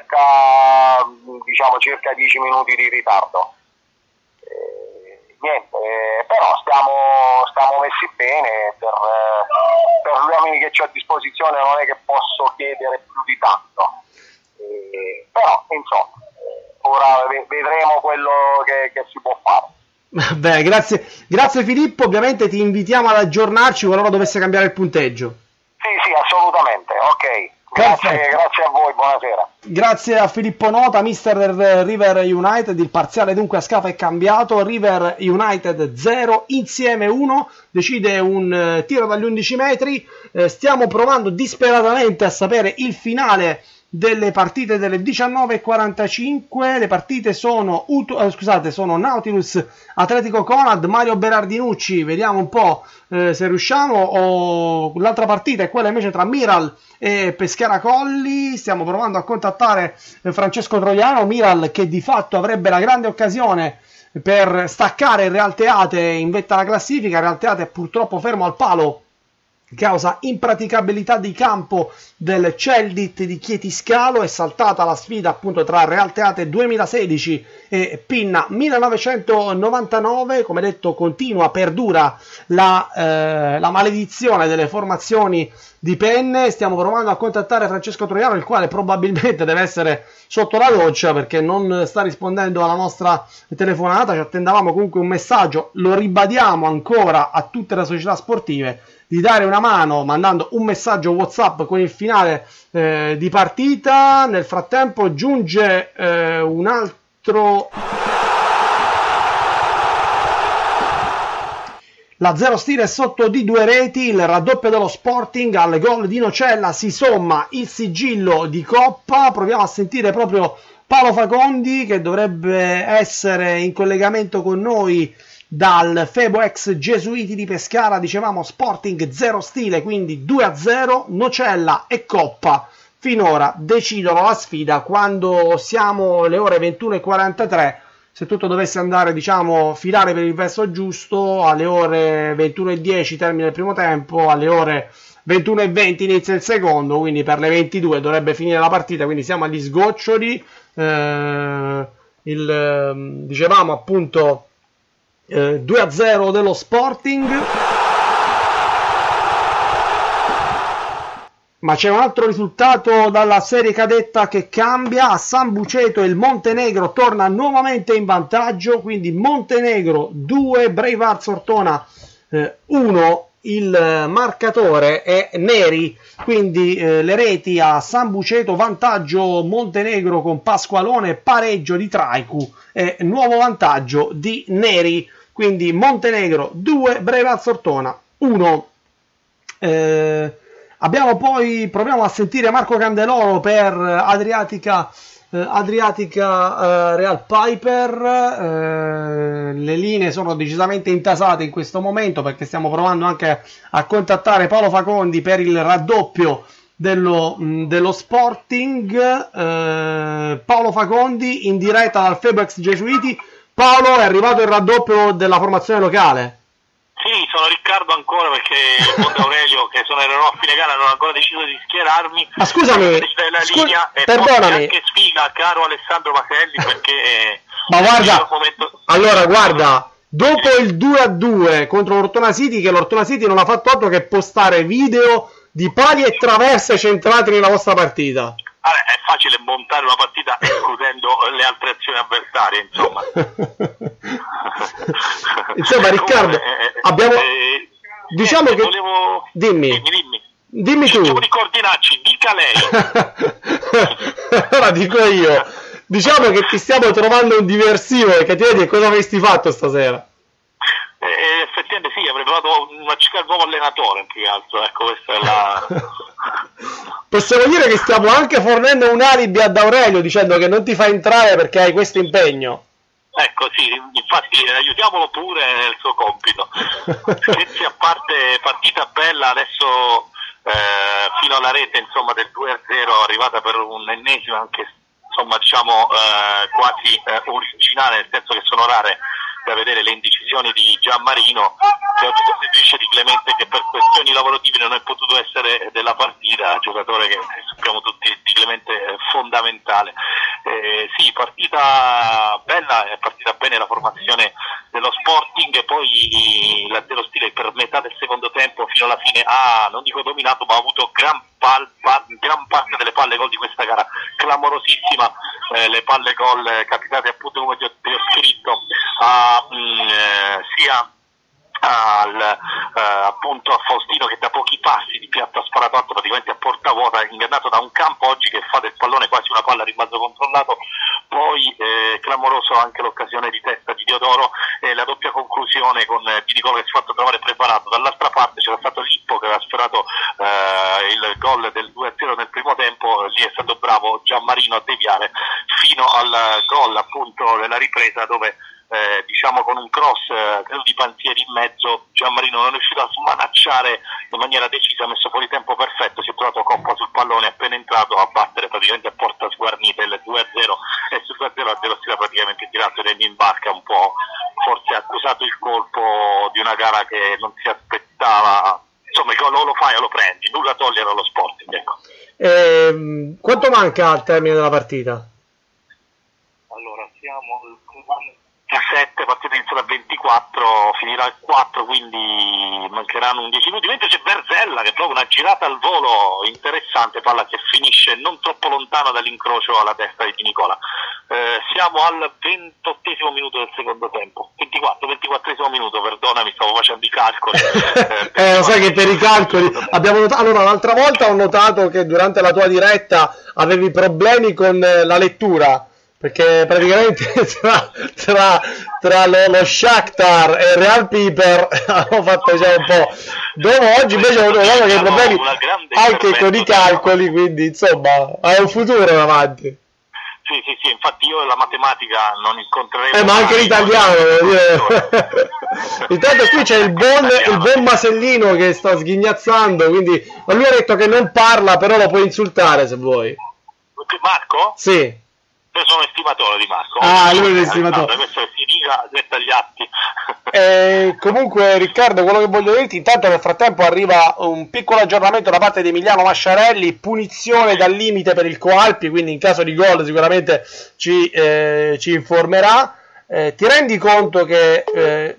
circa 10 minuti di ritardo. Niente, però stiamo messi bene, per gli uomini che ho a disposizione non è che posso chiedere più di tanto, però insomma ora vedremo quello che si può fare. Vabbè, grazie Filippo, ovviamente ti invitiamo ad aggiornarci qualora dovesse cambiare il punteggio. Sì, assolutamente, ok. Grazie a voi, buonasera. Grazie a Filippo Nota, mister del River United. Il parziale dunque a Scapa è cambiato. River United 0, Insieme 1. Decide un tiro dagli 11 metri. Stiamo provando disperatamente a sapere il finale delle partite delle 19:45. Le partite sono Nautilus Atletico Conad, Mario Berardinucci. Vediamo un po' se riusciamo. L'altra partita è quella invece tra Miral e Pescara Colli. Stiamo provando a contattare Francesco Troiano. Miral che di fatto avrebbe la grande occasione per staccare il Real Teate in vetta alla classifica. Il Real Teate è purtroppo fermo al palo causa impraticabilità di campo del Celdit di Chietiscalo. È saltata la sfida appunto tra Real Teate 2016 e Pinna 1999. Come detto, perdura la maledizione delle formazioni di penne. Stiamo provando a contattare Francesco Troiano, il quale probabilmente deve essere sotto la doccia perché non sta rispondendo alla nostra telefonata. Ci attendavamo comunque un messaggio, lo ribadiamo ancora a tutte le società sportive, di dare una mano mandando un messaggio WhatsApp con il finale di partita. Nel frattempo giunge un altro... La Zero Stile è sotto di 2 reti, il raddoppio dello Sporting. Al gol di Nocella si somma il sigillo di Coppa. Proviamo a sentire proprio Paolo Facondi, che dovrebbe essere in collegamento con noi dal Febo ex Gesuiti di Pescara. Dicevamo Sporting 0 Stile, quindi 2-0. Nocella e Coppa finora decidono la sfida quando siamo le ore 21:43. Se tutto dovesse andare, diciamo, filare per il verso giusto, alle ore 21:10 termina il primo tempo, alle ore 21:20 inizia il secondo, quindi per le 22 dovrebbe finire la partita, quindi siamo agli sgoccioli. Dicevamo appunto 2-0 dello Sporting. Ma c'è un altro risultato dalla serie cadetta che cambia. A San Buceto il Montenegro torna nuovamente in vantaggio, quindi Montenegro 2, Brave Hearts Ortona 1. Il marcatore è Neri, quindi le reti a San Buceto, vantaggio Montenegro con Pasqualone, pareggio di Traicu e nuovo vantaggio di Neri, quindi Montenegro 2, Brave Hearts Ortona 1. Abbiamo poi, proviamo a sentire Marco Candeloro per Adriatica Real Piper. Le linee sono decisamente intasate in questo momento perché stiamo provando anche a contattare Paolo Facondi per il raddoppio dello Sporting. Paolo Facondi in diretta dal Febo ex Gesuiti. Paolo, è arrivato il raddoppio della formazione locale? Sì, sono Riccardo ancora perché Monte Aurelio, che sono a fine gara, non ho ancora deciso di schierarmi. Ma scusami, perdonami. Anche sfiga caro Alessandro Maselli perché... Ma guarda, allora guarda, dopo il 2-2 contro l'Ortona City, che l'Ortona City non ha fatto altro che postare video di pali e traverse centrati nella vostra partita. Vabbè, è facile montare una partita escludendo le altre azioni avversarie, insomma. Insomma, Riccardo, abbiamo... diciamo che... Dimmi. Dimmi tu. Cerchiamo di coordinarci, dica lei. Ora dico io. Diciamo che ti stiamo trovando un diversivo, perché ti vedi cosa avresti fatto stasera? Effettivamente sì, avrei provato a cercare il nuovo allenatore più che altro, ecco, questa è la... Possiamo dire che stiamo anche fornendo un alibi ad Aurelio dicendo che non ti fa entrare perché hai questo impegno. Ecco, sì, infatti aiutiamolo pure nel suo compito. Scherzi a parte, partita bella, adesso fino alla rete insomma del 2-0 arrivata per un'ennesima, anche insomma diciamo quasi originale, nel senso che sono rare da vedere le indecisioni di Gianmarino, che oggi sostituisce di Clemente, che per questioni lavorative non è potuto essere della partita, giocatore che sappiamo tutti di Clemente fondamentale. Sì, partita bella, è partita bene la formazione dello Sporting, e poi dello stile per metà del secondo tempo fino alla fine non dico dominato, ma ha avuto gran parte delle palle gol di questa gara, clamorosissima, le palle gol capitate appunto come ti ho scritto sia appunto a Faustino, che da pochi passi di piatto ha sparato alto praticamente a porta vuota, ingannato da un Campo oggi che fa del pallone quasi una palla a rimbalzo controllato. Poi clamoroso anche l'occasione di testa di Diodoro e la doppia conclusione con Di Nicola che si è fatto trovare preparato. Dall'altra parte c'era stato Lippo che aveva sfiorato il gol del 2-0 nel primo tempo, lì è stato bravo Gianmarino a deviare fino al gol appunto della ripresa, dove diciamo con un cross credo di Panzieri in mezzo Gianmarino non è riuscito a smanacciare in maniera decisa, ha messo fuori tempo perfetto, si è trovato coppa sul pallone, appena entrato a battere praticamente a porta sguarnita il 2-0, e sul 2-0 a Dello si era praticamente tirato in barca un po', forse ha accusato il colpo di una gara che non si aspettava, insomma il gol o lo fai o lo prendi, nulla togliere allo Sporting, ecco. Quanto manca al termine della partita? Allora siamo 7, partita iniziata a 24, finirà al 4, quindi mancheranno 10 minuti, mentre c'è Berzella che trova una girata al volo interessante, palla che finisce non troppo lontano dall'incrocio alla testa di Di Nicola. Siamo al 28esimo minuto del secondo tempo, 24esimo minuto, perdonami, stavo facendo i calcoli. Lo sai che per i calcoli abbiamo notato, allora l'altra volta ho notato che durante la tua diretta avevi problemi con la lettura, perché praticamente tra lo Shakhtar e il Real Piper hanno fatto già un po'. Dopo oggi invece ho notato che i problemi anche con i calcoli, quindi insomma hai un futuro davanti. Sì, infatti io la matematica non incontreremo. Ma anche l'italiano, devo dire. Intanto qui c'è il buon Masellino che sta sghignazzando, quindi lui ha detto che non parla, però lo puoi insultare se vuoi. Marco? Sì. Io sono estimatore di Marco. Lui è l'estimatore. Questo si dica, detta agli atti. Comunque Riccardo, quello che voglio dirti, intanto nel frattempo arriva un piccolo aggiornamento da parte di Emiliano Masciarelli, punizione dal limite per il Coalpi, quindi in caso di gol sicuramente ci informerà. Ti rendi conto che...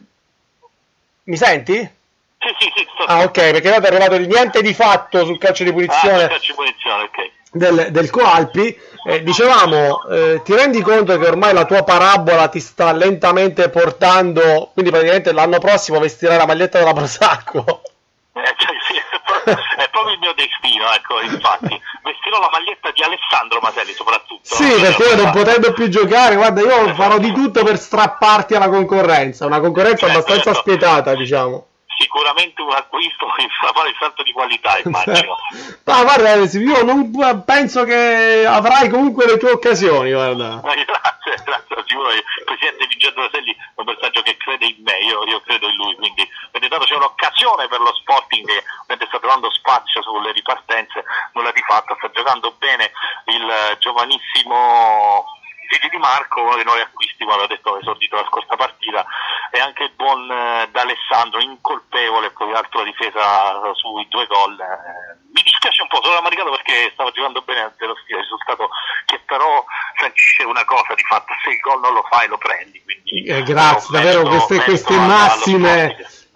mi senti? Sì. Ok, perché è arrivato il niente di fatto sul calcio di punizione. Calcio di punizione, ok. Del Coalpi, dicevamo, ti rendi conto che ormai la tua parabola ti sta lentamente portando, quindi praticamente l'anno prossimo vestirai la maglietta della Prosacco? Sì, è proprio il mio destino, ecco, infatti vestirò la maglietta di Alessandro Maselli soprattutto. Sì, perché non potendo più giocare, guarda, io farò di tutto per strapparti alla concorrenza, una concorrenza abbastanza spietata, diciamo. Sicuramente un acquisto in salto di qualità, immagino. Ma guarda, io non penso che avrai comunque le tue occasioni, guarda. Grazie, sicuro il presidente Vincenzo Maselli è un personaggio che crede in me, io credo in lui, quindi intanto c'è un'occasione per lo Sporting che sta trovando spazio sulle ripartenze, nulla di fatto, sta giocando bene il giovanissimo Di Marco, uno dei nuovi acquisti, come avevo detto, esordito la scorsa partita, e anche il buon D'Alessandro, incolpevole, poi l'altro difesa sui 2 gol. Mi dispiace un po', sono rammaricato perché stava giocando bene dello stile, risultato che però sancisce una cosa di fatto: se il gol non lo fai lo prendi. Quindi grazie, davvero queste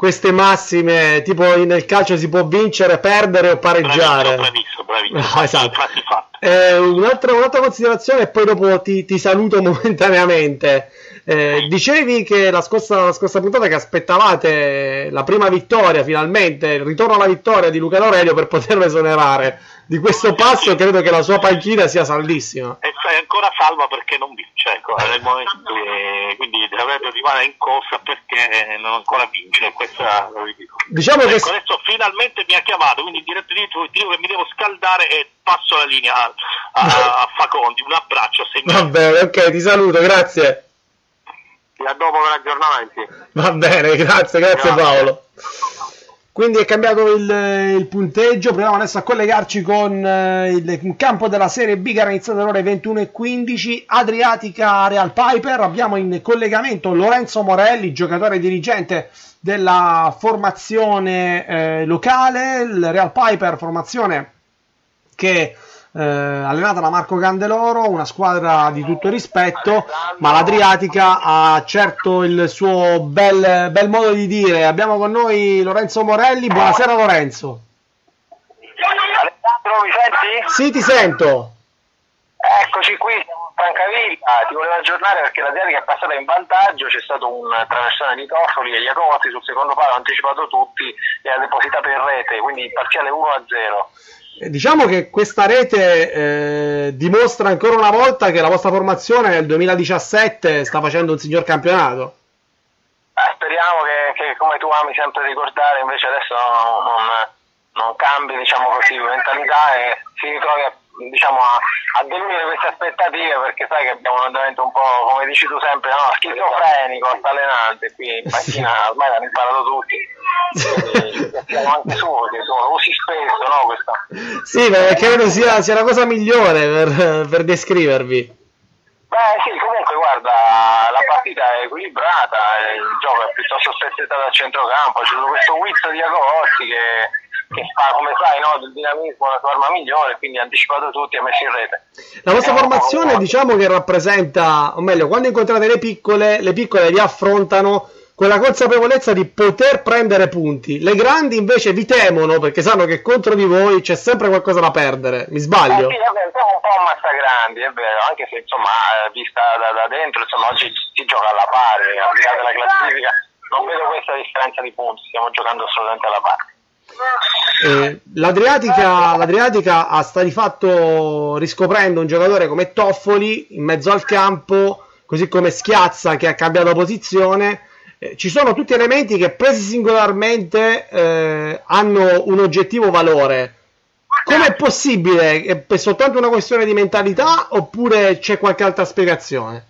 queste massime, tipo nel calcio si può vincere, perdere o pareggiare. Bravissimo. Esatto. Un'altra considerazione e poi dopo ti saluto momentaneamente. Dicevi che la scorsa puntata che aspettavate la prima vittoria, finalmente il ritorno alla vittoria di Luca Aurelio per poterlo esonerare di questo passo. Credo che la sua panchina sia saldissima. È ancora salva perché non vince, ecco, nel momento quindi dovrebbe rimanere in corsa perché non ancora vince. Questa lo dico. Diciamo che adesso finalmente mi ha chiamato, quindi diretto dico che mi devo scaldare e passo la linea a Facondi. Un abbraccio. Va bene, ok, ti saluto, grazie. A dopo per aggiornamenti. Va bene, grazie Paolo. Quindi è cambiato il punteggio. Proviamo adesso a collegarci con il campo della Serie B che era iniziato alle ore 21:15. Adriatica Real Piper. Abbiamo in collegamento Lorenzo Morelli, giocatore dirigente della formazione locale. Il Real Piper, formazione che allenata da Marco Candeloro, una squadra di tutto rispetto, ma l'Adriatica ha certo il suo bel modo di dire. Abbiamo con noi Lorenzo Morelli. Buonasera Lorenzo. Alessandro, mi senti? Sì, ti sento. Eccoci qui, siamo a Francavilla. Ti volevo aggiornare perché l'Adriatica è passata in vantaggio, c'è stato un traversone di Toffoli e Iacovozzi sul secondo palo, ha anticipato tutti e ha depositato in rete, quindi parziale 1-0. Diciamo che questa rete dimostra ancora una volta che la vostra formazione nel 2017 sta facendo un signor campionato. Speriamo che come tu ami sempre ricordare, invece adesso non cambi, diciamo così, mentalità e si ritrovi a deludere queste aspettative, perché sai che abbiamo un andamento un po', come dici tu sempre, no, schizofrenico, altalenante. Qui in macchina ormai l'hanno imparato tutti, siamo anche soli, così spesso, no? Questa. Sì, perché credo sia la cosa migliore per descrivervi. Beh sì, comunque guarda, la partita è equilibrata, il gioco è piuttosto spezzettato al centrocampo, c'è questo guizzo di Iacovozzi che fa, come sai, no, del dinamismo la sua arma migliore, quindi ha anticipato tutti e ha messo in rete. La vostra formazione diciamo che rappresenta, o meglio, quando incontrate le piccole vi affrontano con la consapevolezza di poter prendere punti. Le grandi invece vi temono perché sanno che contro di voi c'è sempre qualcosa da perdere. Mi sbaglio? Sì, vabbè, siamo un po' ammassagrandi, è vero, anche se insomma vista da dentro, insomma oggi si gioca alla pari, al di là della classifica non vedo questa differenza di punti, stiamo giocando assolutamente alla pari. L'Adriatica sta di fatto riscoprendo un giocatore come Toffoli in mezzo al campo, così come Schiazza che ha cambiato posizione. Ci sono tutti elementi che presi singolarmente hanno un oggettivo valore. Com'è possibile? È soltanto una questione di mentalità oppure c'è qualche altra spiegazione?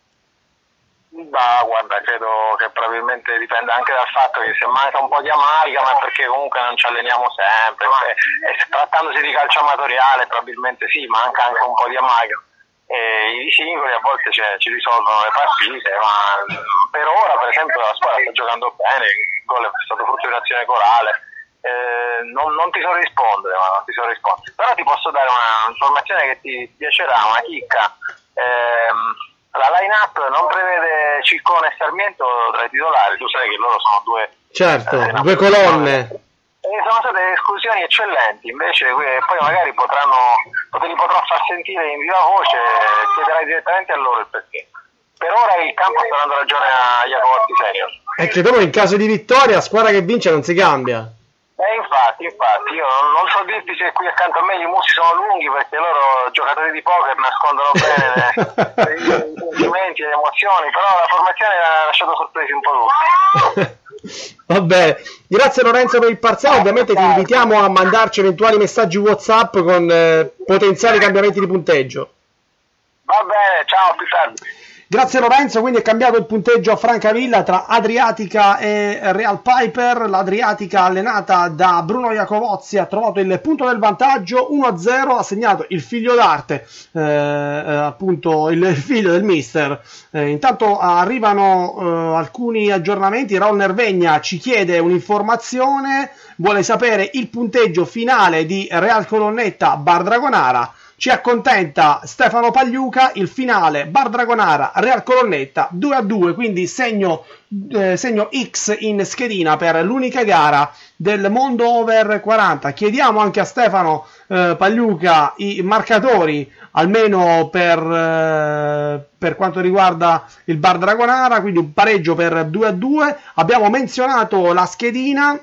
Ma guarda, credo che probabilmente dipenda anche dal fatto che se manca un po' di amalgama è perché comunque non ci alleniamo sempre, e trattandosi di calcio amatoriale probabilmente sì, manca anche un po' di amalgama e i singoli a volte ci risolvono le partite, ma per ora per esempio la squadra sta giocando bene, il gol è stato frutto di un'azione corale. Non ti so rispondere, però ti posso dare un'informazione che ti piacerà, una chicca. La line-up non prevede Ciccone e Sarmiento tra i titolari, tu sai che loro sono due colonne. Sono state esclusioni eccellenti, invece poi magari te li potrò far sentire in viva voce, chiederai direttamente a loro il perché. Per ora il campo sta dando ragione a Iacovozzi senior. E credo in caso di vittoria, squadra che vince non si cambia. Infatti, io non so dirti se qui accanto a me i musi sono lunghi perché loro giocatori di poker nascondono bene i sentimenti e le emozioni, però la formazione ha lasciato sorpresi un po' tutti. Va bene, grazie Lorenzo per il parziale, ovviamente ti invitiamo a mandarci eventuali messaggi WhatsApp con potenziali cambiamenti di punteggio. Va bene, ciao, più tardi. Grazie Lorenzo, quindi è cambiato il punteggio a Francavilla tra Adriatica e Real Piper. L'Adriatica allenata da Bruno Iacovozzi ha trovato il punto del vantaggio 1-0, ha segnato il figlio d'arte, appunto il figlio del mister. Intanto arrivano alcuni aggiornamenti. Raul Nervegna ci chiede un'informazione, vuole sapere il punteggio finale di Real Colonnetta Bar Dragonara. ci accontenta Stefano Pagliuca, il finale Bar Dragonara Real Colonnetta 2-2, quindi segno X in schedina per l'unica gara del mondo over 40. Chiediamo anche a Stefano Pagliuca i marcatori, almeno per quanto riguarda il Bar Dragonara, quindi un pareggio per 2-2. Abbiamo menzionato la schedina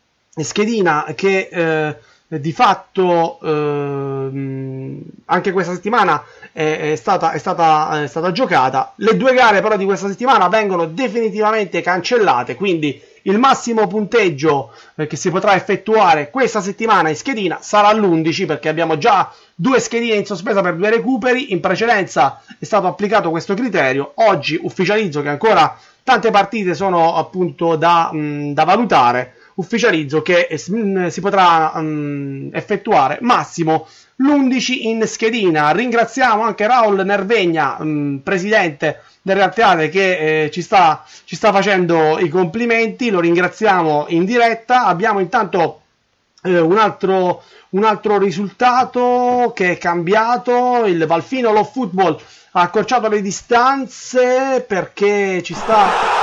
che di fatto anche questa settimana è stata giocata. Le 2 gare però di questa settimana vengono definitivamente cancellate, quindi il massimo punteggio che si potrà effettuare questa settimana in schedina sarà l'11, perché abbiamo già 2 schedine in sospesa per 2 recuperi. In precedenza è stato applicato questo criterio. Oggi ufficializzo che ancora tante partite sono appunto da valutare. Ufficializzo che si potrà effettuare massimo l'11 in schedina. Ringraziamo anche Raul Nervegna, presidente del Real Teate, che ci sta facendo i complimenti. Lo ringraziamo in diretta. Abbiamo intanto un altro risultato che è cambiato. Il Valfino Love Football ha accorciato le distanze perché ci sta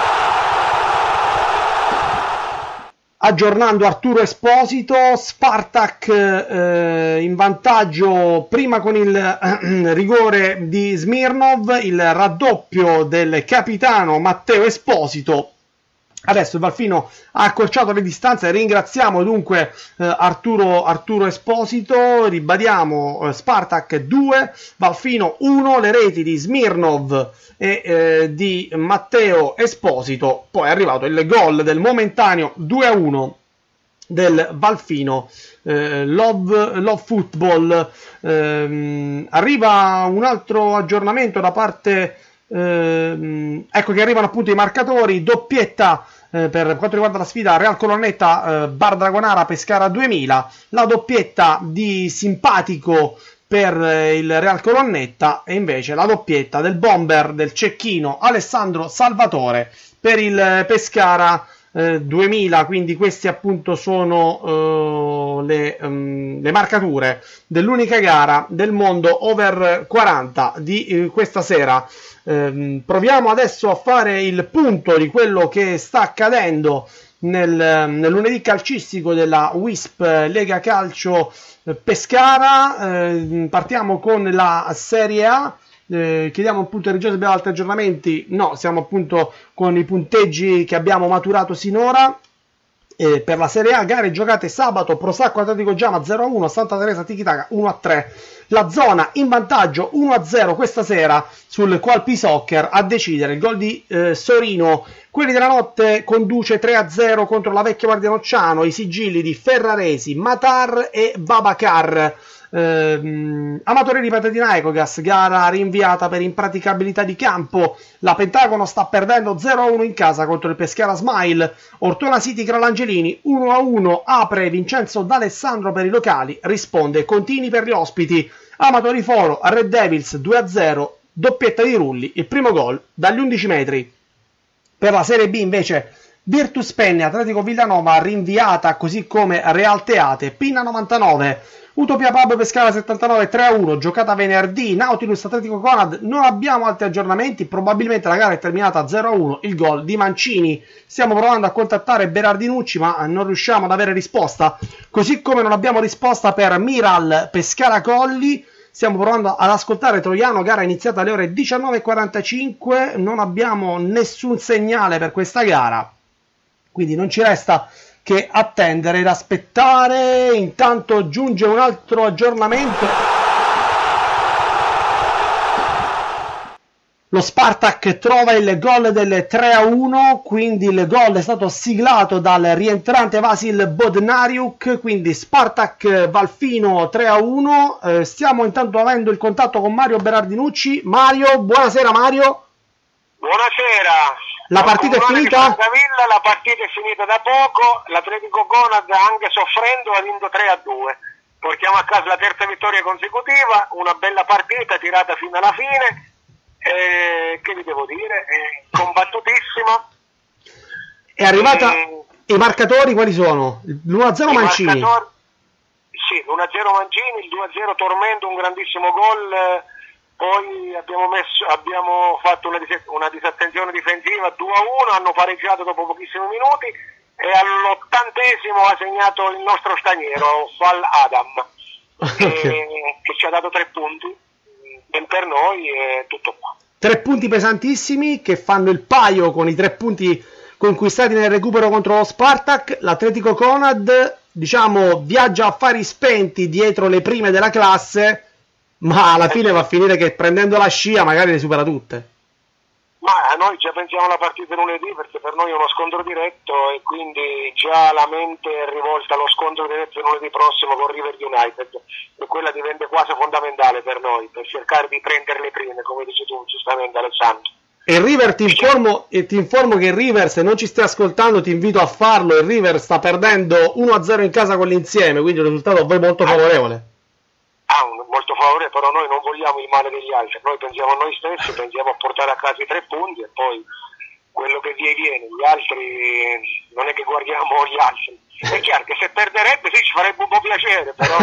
aggiornando Arturo Esposito. Spartak in vantaggio prima con il rigore di Smirnov, il raddoppio del capitano Matteo Esposito. Adesso il Valfino ha accorciato le distanze. Ringraziamo dunque Arturo Esposito. Ribadiamo Spartak 2, Valfino 1, le reti di Smirnov e di Matteo Esposito. Poi è arrivato il gol del momentaneo 2-1 del Valfino Love Football. Arriva un altro aggiornamento da parte ecco che arrivano appunto i marcatori. Doppietta per quanto riguarda la sfida Real Colonnetta Bar Dragonara Pescara 2000, la doppietta di Simpatico per il Real Colonnetta e invece la doppietta del bomber del cecchino Alessandro Salvatore per il Pescara 2000. Quindi questi appunto sono le marcature dell'unica gara del mondo over 40 di questa sera. Proviamo adesso a fare il punto di quello che sta accadendo nel lunedì calcistico della Wisp Lega Calcio Pescara. Partiamo con la Serie A. Chiediamo appunto ai religiosi se abbiamo altri aggiornamenti. No, siamo appunto con i punteggi che abbiamo maturato sinora. Per la Serie A, gare giocate sabato: Prosacco Atletico Giama 0-1, Santa Teresa Tiki-Taka 1-3. La zona in vantaggio 1-0 questa sera sul Qualpi Soccer a decidere il gol di Sorino. Quelli della notte conduce 3-0 contro la Vecchia Guardianocciano, i sigilli di Ferraresi, Matar e Babacar. Amatori di Patadinaecogas, gara rinviata per impraticabilità di campo. La Pentagono sta perdendo 0-1 in casa contro il Pescara Smile. Ortona City Gralangelini 1-1, apre Vincenzo D'Alessandro per i locali, risponde Contini per gli ospiti. Amatori Foro a Red Devils 2-0, doppietta di Rulli, il primo gol dagli 11 metri. Per la Serie B invece Virtus Penne Atletico Villanova rinviata, così come Real Teate Pinna 99. Utopia Pub Pescara 79 3-1, giocata venerdì. Nautilus Atletico Conad, non abbiamo altri aggiornamenti, probabilmente la gara è terminata 0-1, il gol di Mancini. Stiamo provando a contattare Berardinucci ma non riusciamo ad avere risposta, così come non abbiamo risposta per Miral Pescara Colli. Stiamo provando ad ascoltare Troiano, gara iniziata alle ore 19:45, non abbiamo nessun segnale per questa gara, quindi non ci resta che attendere ed aspettare. Intanto giunge un altro aggiornamento. Lo Spartak trova il gol del 3-1, quindi il gol è stato siglato dal rientrante Vasil Bodnariuk, quindi Spartak Valfino 3-1. Stiamo intanto avendo il contatto con Mario Berardinucci. Mario, buonasera Mario. Buonasera. La partita è finita? La partita è finita da poco, l'Atletico Conad anche soffrendo ha vinto 3-2. Portiamo a casa la terza vittoria consecutiva, una bella partita tirata fino alla fine, che vi devo dire, combattutissima. È arrivata, i marcatori quali sono? L'1-0 Mancini? Sì, l'1-0 Mancini, il 2-0 Tormento, un grandissimo gol, poi abbiamo fatto una disattenzione difensiva, 2-1, hanno pareggiato dopo pochissimi minuti e all'80° ha segnato il nostro straniero, Fal Adam, che ci ha dato 3 punti, e per noi è tutto qua. 3 punti pesantissimi che fanno il paio con i 3 punti conquistati nel recupero contro lo Spartak. L'Atletico Conad, diciamo, viaggia a fari spenti dietro le prime della classe, ma alla fine va a finire che prendendo la scia magari le supera tutte. Ma noi già pensiamo alla partita lunedì, perché per noi è uno scontro diretto e quindi già la mente è rivolta allo scontro diretto lunedì prossimo con River United, e quella diventa quasi fondamentale per noi, per cercare di prendere le prime, come dici tu giustamente, Alessandro. E River, ti informo che il River, se non ci stai ascoltando ti invito a farlo, il River sta perdendo 1-0 in casa con l'Insieme, quindi un risultato a voi molto favorevole. Molto favorevole, però noi non vogliamo il male degli altri, noi pensiamo a noi stessi, pensiamo a portare a casa i 3 punti e poi quello che viene, gli altri non è che guardiamo gli altri. È chiaro che se perderebbe sì, ci farebbe un po' piacere, però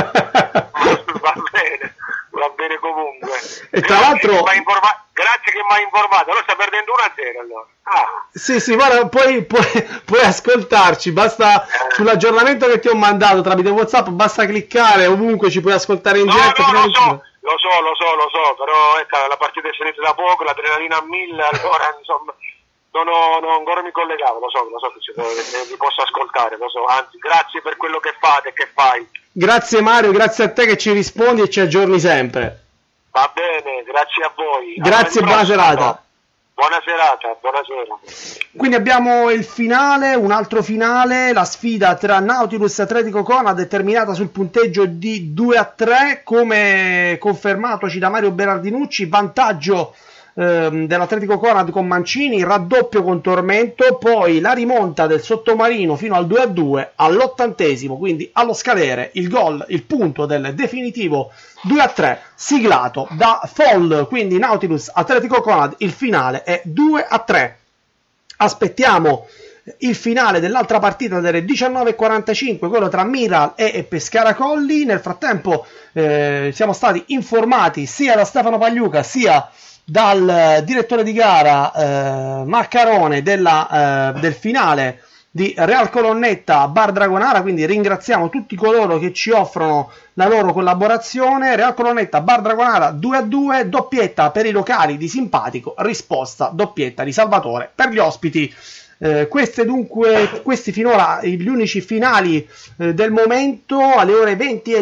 va bene comunque. E tra l'altro grazie che mi hai informato, allora sta perdendo 1-0 allora. Sì, guarda, puoi ascoltarci, basta sull'aggiornamento che ti ho mandato tramite WhatsApp, basta cliccare, ovunque ci puoi ascoltare in diretta. Lo so, però ecco, la partita è finita da poco, l'adrenalina a 1000, allora insomma non ancora mi collegavo, lo so che vi posso ascoltare, lo so, anzi grazie per quello che fate e che fai. Grazie Mario, grazie a te che ci rispondi e ci aggiorni sempre. Va bene, grazie a voi. Grazie, buona serata. Buona serata, buonasera. Quindi abbiamo il finale, un altro finale, la sfida tra Nautilus e Atletico Conad è terminata sul punteggio di 2-3, come confermatoci da Mario Berardinucci, vantaggio dell'Atletico Conad con Mancini, raddoppio con Tormento, poi la rimonta del Sottomarino fino al 2-2 all'80°, quindi allo scadere il punto del definitivo 2-3 siglato da Fall, quindi Nautilus Atletico Conad, il finale è 2-3. Aspettiamo il finale dell'altra partita delle 19:45, quello tra Miral e Pescara Colli. Nel frattempo siamo stati informati sia da Stefano Pagliuca sia dal direttore di gara Maccarone del finale di Real Colonnetta Bar Dragonara, quindi ringraziamo tutti coloro che ci offrono la loro collaborazione. Real Colonnetta Bar Dragonara 2-2, doppietta per i locali di Simpatico, risposta doppietta di Salvatore per gli ospiti. Questi finora gli unici finali del momento. Alle ore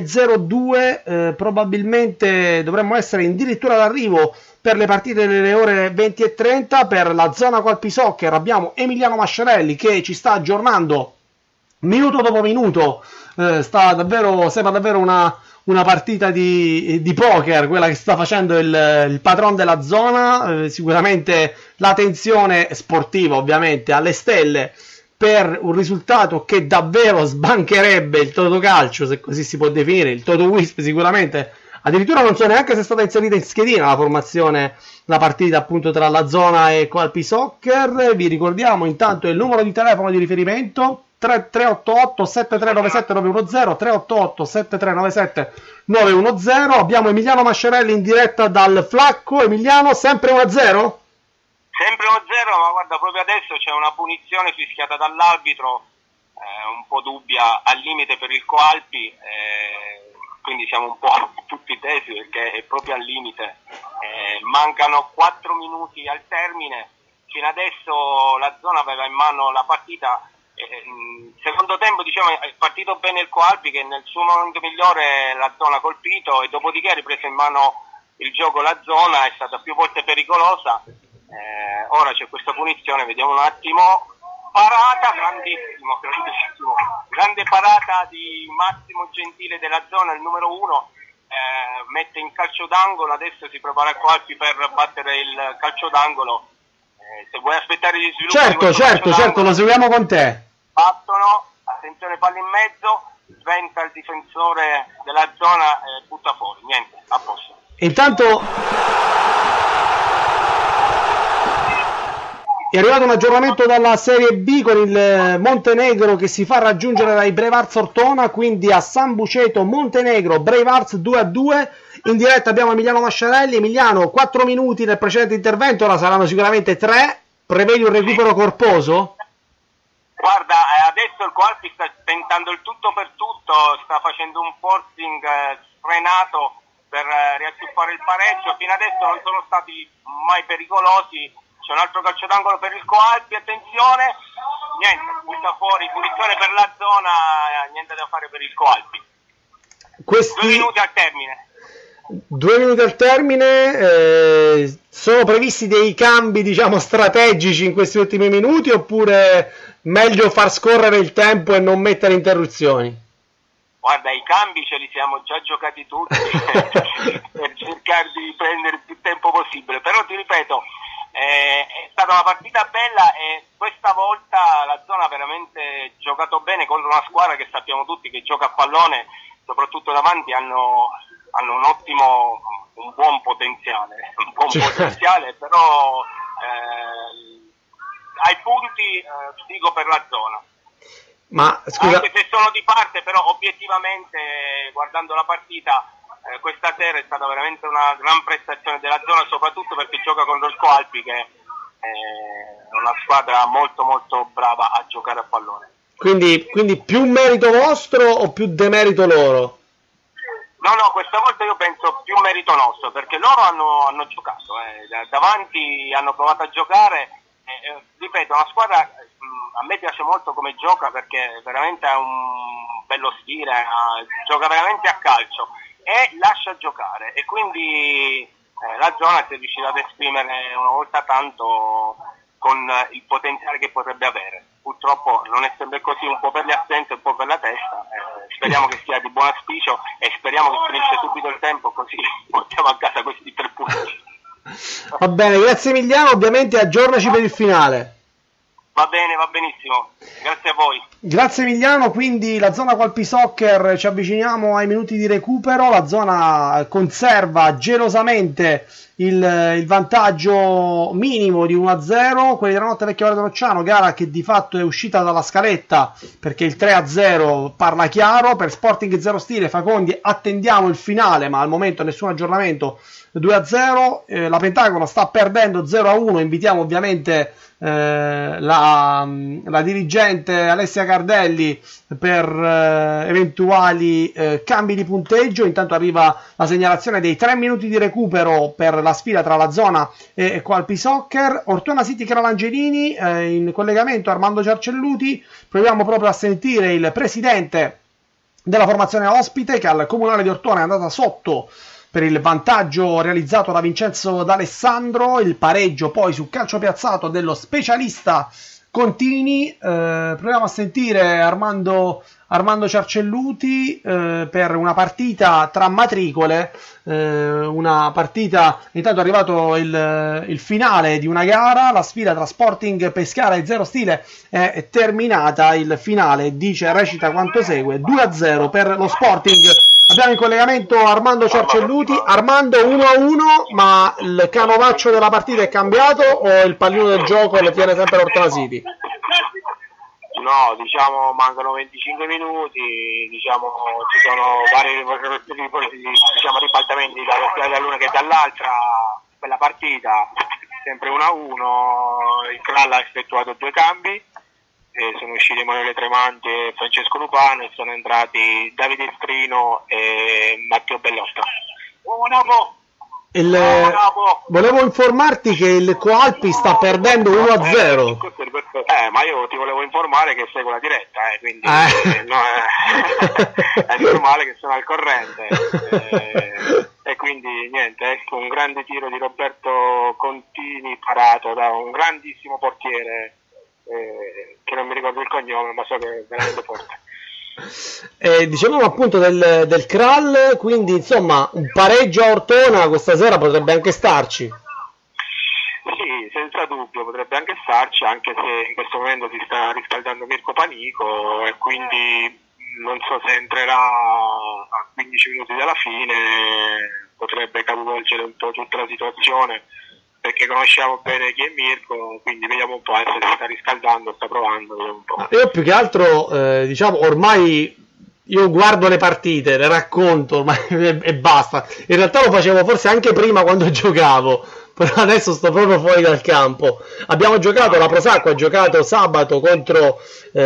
20:02 probabilmente dovremmo essere addirittura d'arrivo per le partite delle ore 20:30. Per la zona Colpi Soccer abbiamo Emiliano Masciarelli che ci sta aggiornando minuto dopo minuto. Sembra davvero una partita di poker quella che sta facendo il patron della zona. Sicuramente la tensione sportiva ovviamente alle stelle per un risultato che davvero sbancherebbe il Totocalcio, se così si può definire, il Totowisp sicuramente. Addirittura non so neanche se è stata inserita in schedina la formazione, la partita appunto tra la zona e Colpi Soccer. Vi ricordiamo intanto il numero di telefono di riferimento 388 7397 910, 388 7397 910. Abbiamo Emiliano Masciarelli in diretta dal Flacco. Emiliano, sempre 1-0? Sempre 1-0, ma guarda, proprio adesso c'è una punizione fischiata dall'arbitro, un po' dubbia, al limite per il Coalpi, quindi siamo un po' tutti tesi perché è proprio al limite. Mancano 4 minuti al termine, fino adesso la zona aveva in mano la partita. Secondo tempo diciamo è partito bene il Coalpi, che nel suo momento migliore la zona ha colpito, e dopodiché ha ripreso in mano il gioco la zona, è stata più volte pericolosa. Ora c'è questa punizione, vediamo un attimo. Parata, grande parata di Massimo Gentile della zona, il numero 1, mette in calcio d'angolo. Adesso si prepara il Coalpi per battere il calcio d'angolo. Se vuoi aspettare gli sviluppi, certo, lo seguiamo con te. Battono, attenzione, palla in mezzo, sventa il difensore della zona e butta fuori. Niente, a posto. È arrivato un aggiornamento dalla Serie B con il Montenegro che si fa raggiungere dai Brevarz Ortona, quindi a San Buceto Montenegro Brevarz 2-2. In diretta abbiamo Emiliano Masciarelli. Emiliano, 4 minuti nel precedente intervento, ora saranno sicuramente 3. Prevedi un recupero corposo? Guarda, adesso il Coalpi sta tentando il tutto per tutto, sta facendo un forcing sfrenato per riacchiappare il pareggio. Fino adesso non sono stati mai pericolosi. C'è un altro calcio d'angolo per il Coalpi, attenzione, niente, butta fuori, punizione per la zona, niente da fare per il Coalpi. 2 minuti al termine. 2 minuti al termine, sono previsti dei cambi, diciamo, strategici in questi ultimi minuti, oppure meglio far scorrere il tempo e non mettere interruzioni? Guarda, i cambi ce li siamo già giocati tutti per cercare di prendere il più tempo possibile, però ti ripeto, è stata una partita bella e questa volta la zona ha veramente giocato bene contro una squadra che sappiamo tutti che gioca a pallone, soprattutto davanti hanno un buon potenziale, però ai punti dico per la zona. Ma scusa, anche se sono di parte, però obiettivamente guardando la partita questa sera è stata veramente una gran prestazione della zona, soprattutto perché gioca contro il Coalpi che è una squadra molto molto brava a giocare a pallone. Quindi più merito vostro o più demerito loro? No, questa volta io penso più merito nostro, perché loro hanno giocato, davanti hanno provato a giocare, ripeto, una squadra, a me piace molto come gioca perché veramente ha un bello stile, gioca veramente a calcio e lascia giocare, e quindi la zona si è riuscita ad esprimere una volta tanto con il potenziale che potrebbe avere. Purtroppo non è sempre così, un po' per le assenze, un po' per la testa, speriamo che sia di buon auspicio e speriamo che finisce subito il tempo, così portiamo a casa questi 3 punti. Va bene, grazie Emiliano, ovviamente aggiornaci per il finale. Va bene, va benissimo, grazie a voi. Grazie Emiliano, quindi la zona Coalpi Soccer, ci avviciniamo ai minuti di recupero, la zona conserva gelosamente il vantaggio minimo di 1-0, quelli della Notte Vecchia Valle d'Orciano, gara che di fatto è uscita dalla scaletta perché il 3-0 parla chiaro. Per Sporting Zero Stile Facondi attendiamo il finale, ma al momento nessun aggiornamento. 2-0, la Pentagono sta perdendo 0-1, invitiamo ovviamente la dirigente Alessia Cardelli per eventuali cambi di punteggio. Intanto arriva la segnalazione dei 3 minuti di recupero per la sfida tra la zona e Coalpi Soccer. Ortona City Carolangelini, in collegamento Armando Ciarcelluti. Proviamo proprio a sentire il presidente della formazione ospite, che al Comunale di Ortona è andata sotto per il vantaggio realizzato da Vincenzo D'Alessandro, il pareggio poi su calcio piazzato dello specialista Contini. Proviamo a sentire Armando Ciarcelluti per una partita tra matricole, una partita, intanto è arrivato il finale di una gara, la sfida tra Sporting Pescara e Zero Stile è terminata, il finale recita quanto segue: 2-0 per lo Sporting. Abbiamo in collegamento Armando Ciarcelluti. Armando, 1-1, ma il canovaccio della partita è cambiato o il pallino del gioco lo tiene sempre l'Ortona City? No, diciamo mancano 25 minuti, diciamo ci sono vari ribaltamenti sia dall'una che dall'altra per la partita, sempre 1-1. Il Krall ha effettuato 2 cambi, sono usciti Emanuele Tremanti e Francesco Lupano e sono entrati Davide Strino e Matteo Bellotta. Volevo informarti che il Coalpi sta perdendo 1-0. Ma io ti volevo informare che seguo la diretta, quindi è normale che sono al corrente. E quindi niente, ecco, un grande tiro di Roberto Contini parato da un grandissimo portiere, che non mi ricordo il cognome, ma so che è veramente forte. Dicevamo appunto del Krall, quindi insomma un pareggio a Ortona questa sera potrebbe anche starci. Sì, senza dubbio potrebbe anche starci, anche se in questo momento si sta riscaldando Mirko Panico e quindi non so se entrerà a 15 minuti dalla fine, potrebbe capovolgere un po' tutta la situazione. perché conosciamo bene chi è Mirko, quindi vediamo un po', se si sta riscaldando, sta provando, vediamo un po'. Io più che altro, diciamo, ormai io guardo le partite, le racconto ormai e basta. In realtà lo facevo forse anche prima quando giocavo, però adesso sto proprio fuori dal campo. Abbiamo giocato, la Prosacco ha giocato sabato contro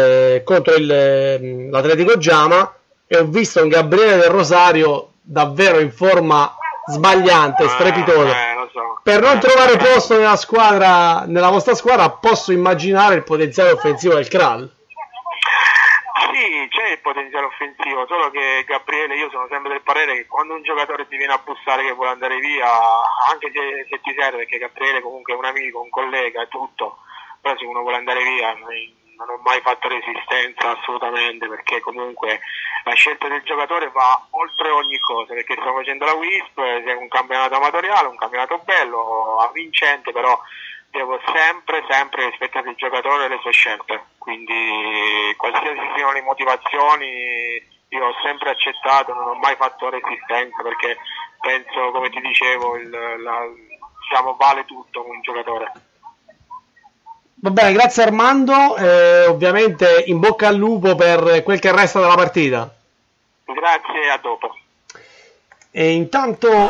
l'Atletico Giama e ho visto un Gabriele Del Rosario davvero in forma sbagliante, strepitosa. Lo so. Per non trovare posto nella vostra squadra, posso immaginare il potenziale offensivo del Kral. Sì, c'è il potenziale offensivo, solo che Gabriele, io sono sempre del parere che quando un giocatore ti viene a bussare che vuole andare via, anche se ti serve, perché Gabriele comunque è un amico, un collega, è tutto, però se uno vuole andare via non ho mai fatto resistenza assolutamente, perché comunque la scelta del giocatore va oltre ogni cosa, perché stiamo facendo la WISP, è un campionato amatoriale, un campionato bello, avvincente, però devo sempre rispettare il giocatore e le sue scelte, quindi qualsiasi siano le motivazioni io ho sempre accettato, non ho mai fatto resistenza, perché penso, come ti dicevo, diciamo, vale tutto con un giocatore. Va bene, grazie Armando, ovviamente in bocca al lupo per quel che resta della partita. Grazie, a dopo. E intanto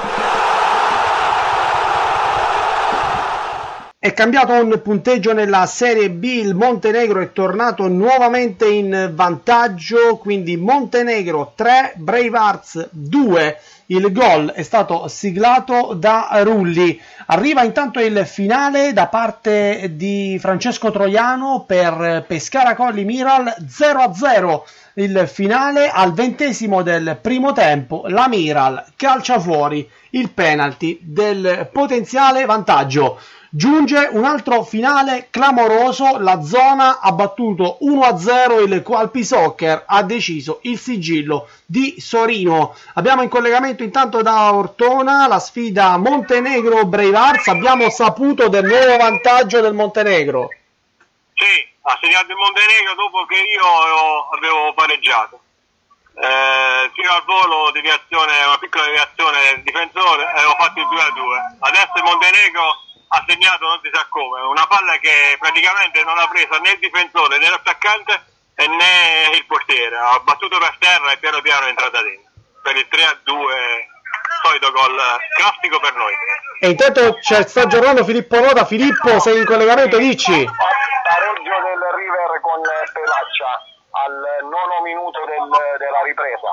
è cambiato un punteggio nella Serie B, il Montenegro è tornato nuovamente in vantaggio, quindi Montenegro 3, Brave Hearts 2. Il gol è stato siglato da Rulli. Arriva intanto il finale da parte di Francesco Troiano per Pescara Colli Miral, 0-0 il finale. Al 20° del primo tempo la Miral calcia fuori il penalty del potenziale vantaggio. Giunge un altro finale clamoroso, la zona ha battuto 1-0, il Qualpi Soccer ha deciso il sigillo di Sorino. Abbiamo in collegamento intanto da Ortona la sfida Montenegro Brave Hearts, abbiamo saputo del nuovo vantaggio del Montenegro. Sì, ha segnato il Montenegro dopo che io avevo pareggiato. Fino al volo, una piccola deviazione del difensore, avevo fatto il 2-2. Adesso il Montenegro ha segnato, non si sa come, una palla che praticamente non ha preso né il difensore né l'attaccante e né il portiere, ha battuto per terra e piano piano è entrata dentro per il 3-2, solito gol classico per noi. E intanto sta aggiornando Filippo Nota. Filippo, sei in collegamento, dici? Pareggio del River con Pelaccia al 9° minuto della ripresa.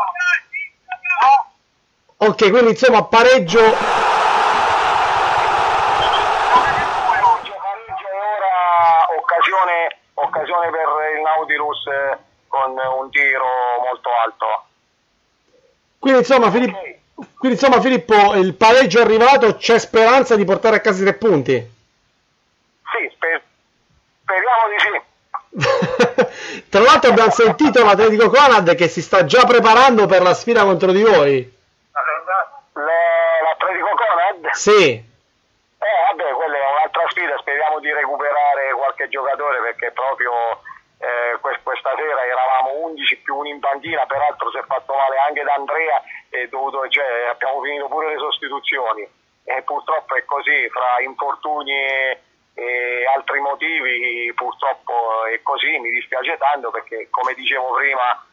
Ok, quindi insomma pareggio. Occasione per il Nautilus con un tiro molto alto. Quindi insomma Filippo, il pareggio è arrivato, c'è speranza di portare a casa i 3 punti? Sì, speriamo di sì. Tra l'altro abbiamo sentito l'Atletico Conad che si sta già preparando per la sfida contro di voi. L'Atletico Conad? Sì. Vabbè, quella è un'altra sfida, speriamo di recuperare qualche giocatore, perché proprio questa sera eravamo 11 più uno in panchina, peraltro si è fatto male anche da Andrea e abbiamo finito pure le sostituzioni e purtroppo è così, fra infortuni e altri motivi purtroppo è così, mi dispiace tanto perché come dicevo prima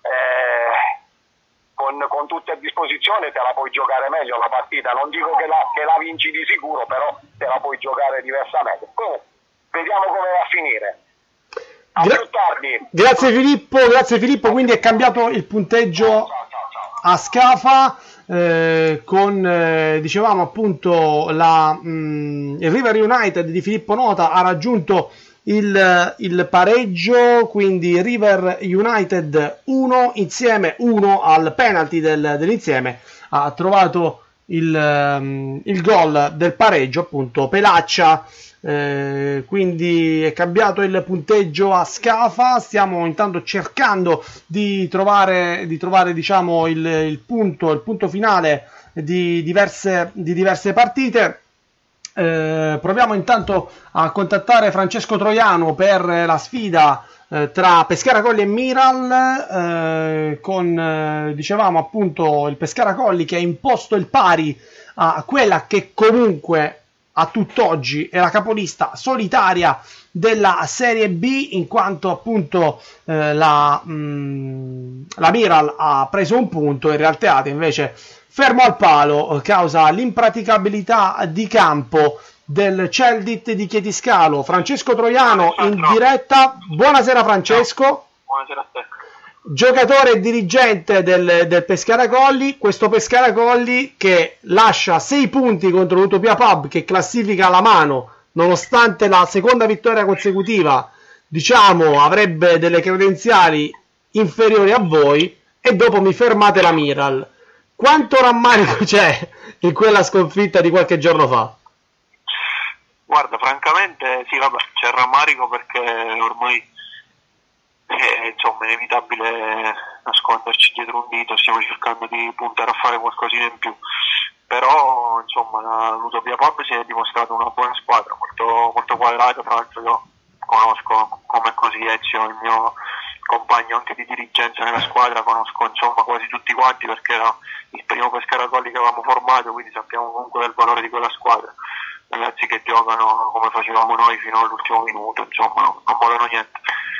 con tutte a disposizione te la puoi giocare meglio la partita, non dico che la vinci di sicuro, però te la puoi giocare diversamente. Comunque, vediamo come va a finire. Più tardi. Grazie Filippo, quindi è cambiato il punteggio a Scafa con dicevamo appunto il River United di Filippo Nota ha raggiunto il pareggio, quindi River United 1 insieme 1 al penalty dell'insieme ha trovato il gol del pareggio, appunto Pelaccia, quindi è cambiato il punteggio a Scafa. Stiamo intanto cercando di trovare diciamo il punto finale di diverse partite. Proviamo intanto a contattare Francesco Troiano per la sfida tra Pescara Colli e Miral, con dicevamo appunto il Pescara Colli che ha imposto il pari a quella che comunque a tutt'oggi è la capolista solitaria della Serie B, in quanto appunto la Miral ha preso un punto e Real Teate invece fermo al palo causa l'impraticabilità di campo del Celdit di Chiediscalo. Francesco Troiano in diretta. Buonasera Francesco. Buonasera a te. Giocatore e dirigente del Pescara Colli, questo Pescara Colli che lascia 6 punti contro l'Utopia Pub, che classifica alla mano nonostante la seconda vittoria consecutiva, diciamo avrebbe delle credenziali inferiori a voi, e dopo mi fermate la Miral. Quanto rammarico c'è in quella sconfitta di qualche giorno fa? Guarda, francamente sì, vabbè, c'è rammarico perché ormai è inevitabile nasconderci dietro un dito, stiamo cercando di puntare a fare qualcosina in più, però l'Utopia Pub si è dimostrata una buona squadra, molto, molto quadrata. Tra l'altro io conosco come così Ezio, il mio compagno anche di dirigenza nella squadra, conosco quasi tutti quanti perché era il primo Pescara Colli che avevamo formato, quindi sappiamo comunque del valore di quella squadra. Ragazzi che giocano come facevamo noi fino all'ultimo minuto, non volano niente.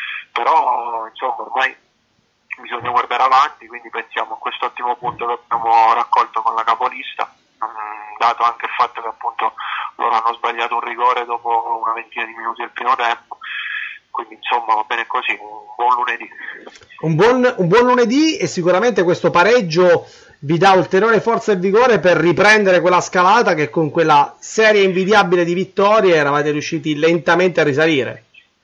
Però ormai bisogna guardare avanti, quindi pensiamo a questo ottimo punto che abbiamo raccolto con la capolista, dato anche il fatto che appunto loro hanno sbagliato un rigore dopo una ventina di minuti del primo tempo, quindi va bene così, un buon lunedì. Un buon lunedì, e sicuramente questo pareggio vi dà ulteriore forza e vigore per riprendere quella scalata che con quella serie invidiabile di vittorie eravate riusciti lentamente a risalire.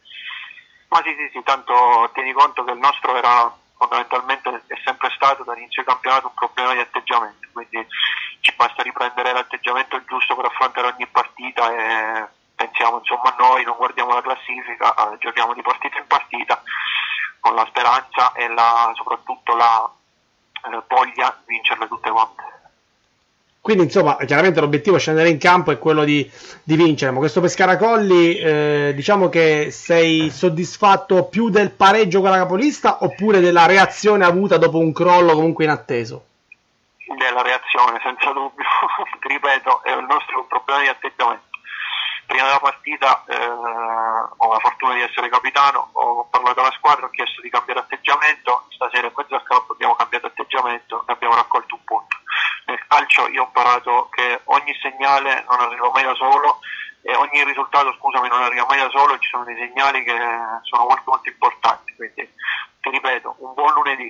Ma sì, tanto tieni conto che il nostro era fondamentalmente, è sempre stato dall'inizio del campionato un problema di atteggiamento, quindi ci basta riprendere l'atteggiamento giusto per affrontare ogni partita e pensiamo a noi, non guardiamo la classifica, giochiamo di partita in partita con la speranza e soprattutto la voglia di vincerle tutte quante. Quindi chiaramente l'obiettivo è scendere in campo e quello di vincere, ma questo Pescara Colli diciamo che sei soddisfatto più del pareggio con la capolista oppure della reazione avuta dopo un crollo comunque inatteso? Della reazione, senza dubbio. Ti ripeto, è il nostro problema di atteggiamento. Prima della partita ho la fortuna di essere capitano, ho parlato alla squadra, ho chiesto di cambiare atteggiamento, stasera in mezzo al campo abbiamo cambiato atteggiamento e abbiamo raccolto un punto. Nel calcio io ho imparato che ogni segnale non arriva mai da solo e ogni risultato, non arriva mai da solo, ci sono dei segnali che sono molto molto importanti, quindi ti ripeto, un buon lunedì.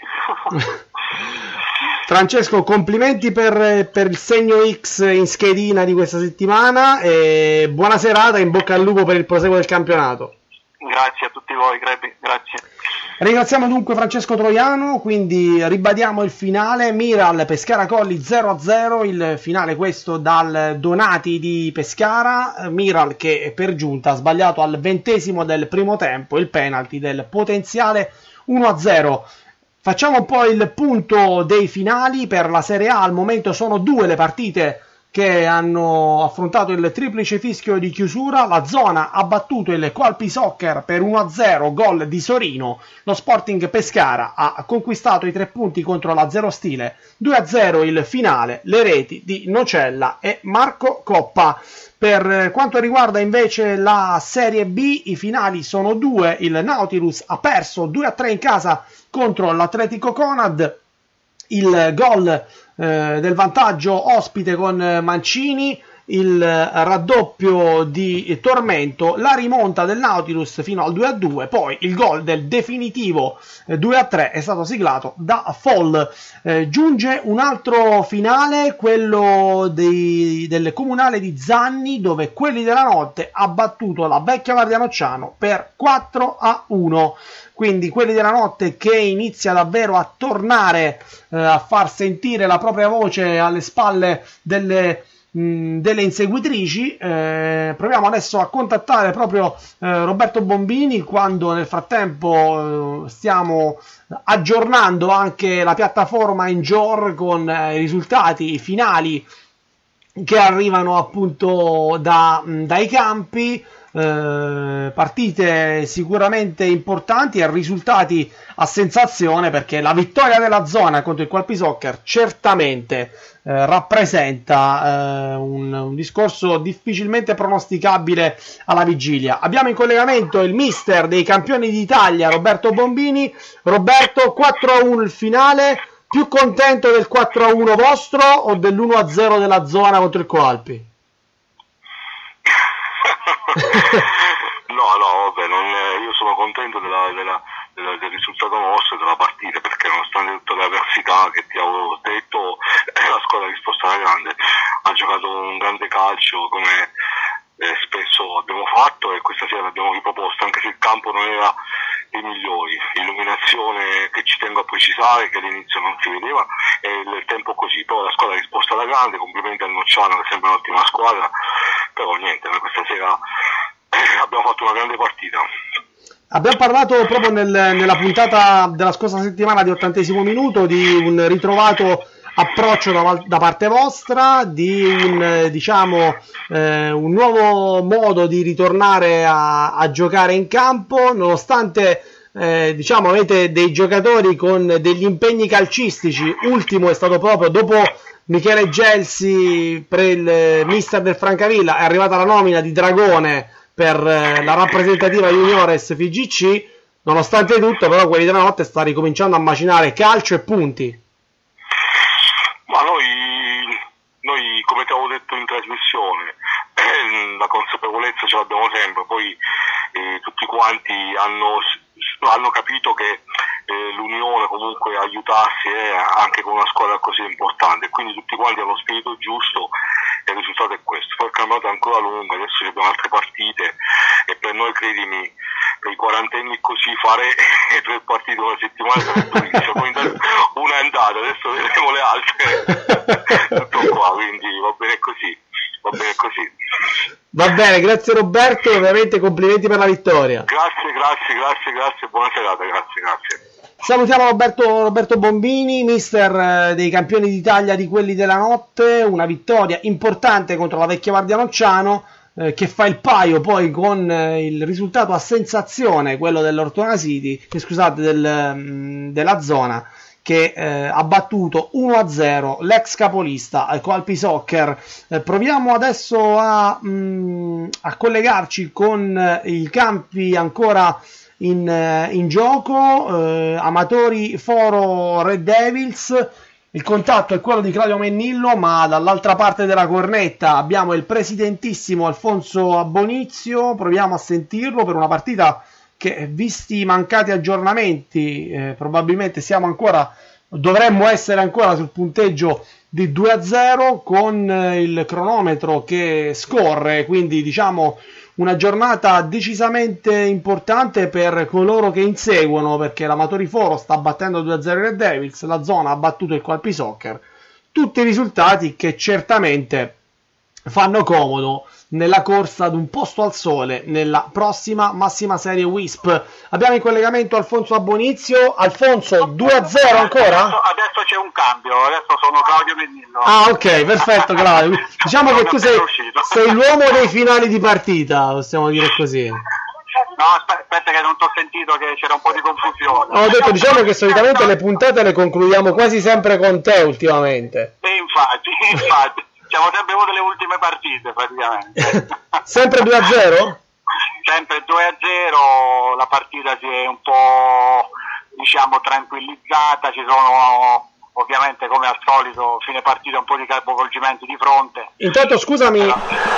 Francesco, complimenti per il segno X in schedina di questa settimana e buona serata, in bocca al lupo per il proseguo del campionato. Grazie a tutti voi, Grepi, grazie. Ringraziamo dunque Francesco Troiano, quindi ribadiamo il finale, Miral Pescara Colli 0-0, il finale questo dal Donati di Pescara, Miral che per giunta ha sbagliato al 20° del primo tempo il penalty del potenziale 1-0. Facciamo un po' il punto dei finali per la Serie A. Al momento sono 2 le partite che hanno affrontato il triplice fischio di chiusura. La Zona ha battuto il Colpi Soccer per 1-0, gol di Sorino. Lo Sporting Pescara ha conquistato i 3 punti contro la Zero Stile. 2-0 il finale, le reti di Nocella e Marco Coppa. Per quanto riguarda invece la Serie B, i finali sono 2. Il Nautilus ha perso 2-3 in casa contro l'Atletico Conad. Il gol del vantaggio ospite con Mancini, il raddoppio di Tormento, la rimonta del Nautilus fino al 2-2, poi il gol del definitivo 2-3 è stato siglato da Fall. Giunge un altro finale, quello del Comunale di Zanni, dove Quelli della Notte ha battuto la Vecchia Vardianocciano per 4-1. Quindi Quelli della Notte che inizia davvero a tornare a far sentire la propria voce alle spalle delle inseguitrici. Proviamo adesso a contattare proprio Roberto Bombini, quando nel frattempo stiamo aggiornando anche la piattaforma Enjor con i risultati finali che arrivano appunto dai campi. Partite sicuramente importanti e risultati a sensazione, perché la vittoria della zona contro il Colpi Soccer certamente rappresenta un discorso difficilmente pronosticabile alla vigilia. Abbiamo in collegamento il mister dei campioni d'Italia, Roberto Bombini. Roberto, 4-1 il finale, più contento del 4-1 vostro o dell'1-0 della zona contro il Colpi? No, vabbè, io sono contento del risultato nostro e della partita, perché nonostante tutte le avversità che ti avevo detto, la squadra ha risposto alla grande, ha giocato un grande calcio come spesso abbiamo fatto, e questa sera l'abbiamo riproposto, anche se il campo non era dei migliori, illuminazione che ci tengo a precisare, che all'inizio non si vedeva, e il tempo così, però la squadra ha risposto alla grande, complimenti al Nocciano che è sempre un'ottima squadra, però niente, noi questa sera abbiamo fatto una grande partita. Abbiamo parlato proprio nella puntata della scorsa settimana di 80° minuto di un ritrovato approccio da parte vostra, di un nuovo modo di ritornare a giocare in campo, nonostante avete dei giocatori con degli impegni calcistici. Ultimo è stato proprio dopo Michele Gelsi per il mister del Francavilla, è arrivata la nomina di Dragone per la rappresentativa juniores FIGC. Nonostante tutto, però, quelli della notte sta ricominciando a macinare calcio e punti. Ma noi come ti avevo detto in trasmissione, la consapevolezza ce l'abbiamo sempre, poi tutti quanti hanno capito che l'unione comunque aiutarsi anche con una squadra così importante, quindi tutti quanti hanno lo spirito giusto e il risultato è questo. Poi il campionato è ancora lungo, adesso abbiamo altre partite e per noi, credimi, per i quarantenni così fare 3 partite una settimana sarebbe durissimo, poi una è andata, adesso vedremo le altre. Tutto qua, quindi va bene così. Va bene, grazie Roberto, ovviamente complimenti per la vittoria. Grazie, buona serata, grazie. Salutiamo Roberto Bombini, mister dei campioni d'Italia di quelli della notte. Una vittoria importante contro la Vecchia Guardia Nocciano, che fa il paio poi con il risultato a sensazione, quello dell'Ortona City, della zona, che ha battuto 1-0 l'ex capolista Colpi Soccer. Proviamo adesso a collegarci con i campi ancora in gioco. Amatori Foro Red Devils, il contatto è quello di Claudio Mennillo, ma dall'altra parte della cornetta abbiamo il presidentissimo Alfonso Abbonizio. Proviamo a sentirlo per una partita che, visti i mancati aggiornamenti, probabilmente dovremmo essere ancora sul punteggio di 2-0 con il cronometro che scorre, quindi una giornata decisamente importante per coloro che inseguono, perché l'Amatori Foro sta battendo 2-0 il Red Devils, la zona ha battuto il Colpi Soccer, tutti risultati che certamente fanno comodo nella corsa ad un posto al sole nella prossima massima serie WISP. Abbiamo in collegamento Alfonso Abbonizio. Alfonso, 2-0 ancora? Adesso c'è un cambio, adesso sono Claudio Mennillo. Ah, ok, perfetto, Claudio. Diciamo che tu sei l'uomo dei finali di partita, possiamo dire così. No, aspetta che non ti ho sentito, che c'era un po' di confusione. Ho detto, che solitamente le puntate le concludiamo quasi sempre con te ultimamente. E infatti. Siamo sempre avuto le ultime partite praticamente. Sempre 2-0? Sempre 2-0, la partita si è un po' tranquillizzata, ci sono ovviamente come al solito fine partita un po' di capovolgimenti di fronte. Intanto scusami,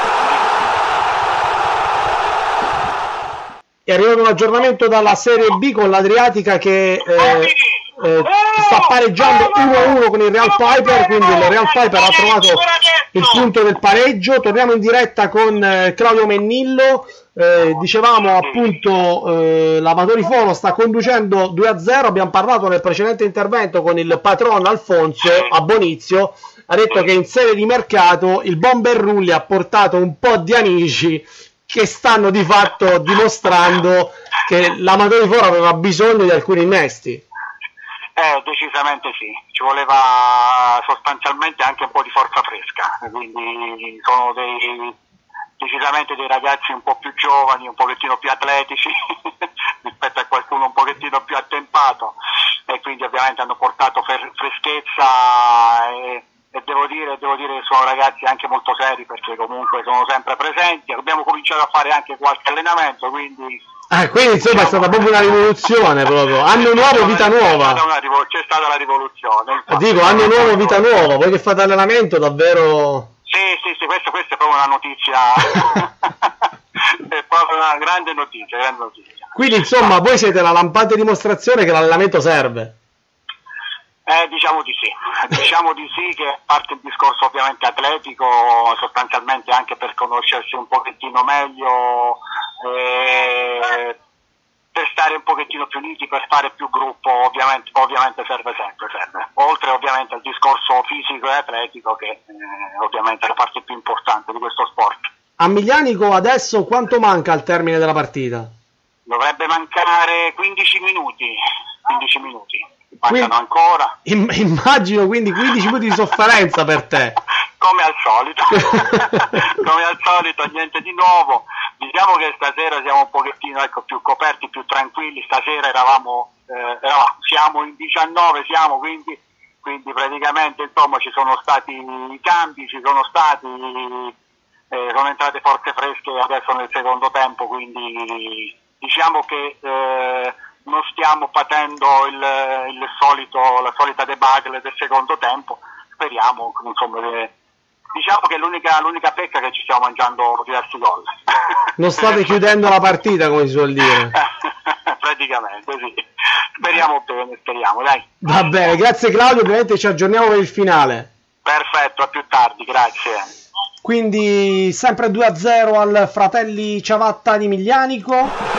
è arrivato un aggiornamento dalla Serie B con l'Adriatica che sta pareggiando 1-1 con il Real Piper, quindi il Real Piper ha trovato il punto del pareggio. Torniamo in diretta con Claudio Mennillo. Dicevamo appunto l'Amatori Foro sta conducendo 2-0. Abbiamo parlato nel precedente intervento con il patron Alfonso Abbonizio, ha detto che in serie di mercato il Bomber Rulli ha portato un po' di amici che stanno di fatto dimostrando che l'Amatori Foro aveva bisogno di alcuni innesti. Decisamente sì, ci voleva sostanzialmente anche un po' di forza fresca, quindi sono decisamente dei ragazzi un po' più giovani, un pochettino più atletici rispetto a qualcuno un pochettino più attempato, e quindi ovviamente hanno portato freschezza e devo dire che sono ragazzi anche molto seri, perché comunque sono sempre presenti. Abbiamo cominciato a fare anche qualche allenamento, quindi insomma è stata proprio una rivoluzione, proprio anno nuovo, vita nuova. C'è stata la rivoluzione. Dico, anno nuovo, vita nuova. Voi che fate allenamento davvero... Sì, questa è proprio una notizia, è proprio una grande notizia. Quindi insomma voi siete la lampante dimostrazione che l'allenamento serve. Diciamo di sì, che a parte il discorso ovviamente atletico, sostanzialmente anche per conoscersi un pochettino meglio, per stare un pochettino più uniti, per fare più gruppo, ovviamente serve. Oltre ovviamente al discorso fisico e atletico, che ovviamente è la parte più importante di questo sport. A Miglianico adesso quanto manca al termine della partita? Dovrebbe mancare 15 minuti. Mancano ancora. Immagino quindi 15 minuti di sofferenza per te. Come al solito, niente di nuovo. Diciamo che stasera siamo un pochettino più coperti, più tranquilli. Stasera siamo in 19, quindi praticamente insomma ci sono stati i cambi, sono entrate forze fresche adesso nel secondo tempo, quindi diciamo che non stiamo patendo la solita debacle del secondo tempo. Speriamo, insomma, diciamo che l'unica pecca è che ci stiamo mangiando diversi gol. Non state chiudendo la partita, come si suol dire. Praticamente sì. Speriamo bene, dai. Va bene, grazie Claudio, ovviamente ci aggiorniamo per il finale. Perfetto, a più tardi, grazie. Quindi sempre 2-0 al Fratelli Ciavatta di Miglianico.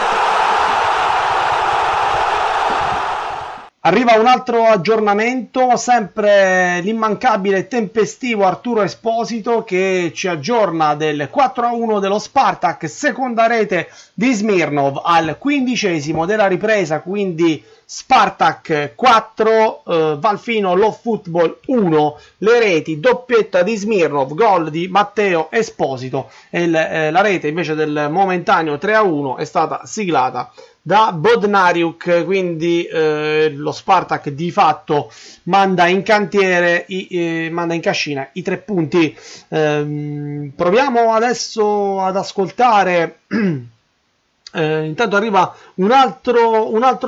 Arriva un altro aggiornamento, sempre l'immancabile e tempestivo Arturo Esposito che ci aggiorna del 4-1 dello Spartak, seconda rete di Smirnov al 15° della ripresa, quindi Spartak 4, Valfino Love Football 1, le reti doppietta di Smirnov, gol di Matteo Esposito, e la rete invece del momentaneo 3-1 è stata siglata da Bodnariuk, quindi lo Spartak di fatto manda in cantiere, manda in cascina i 3 punti. Proviamo adesso ad ascoltare, intanto arriva un altro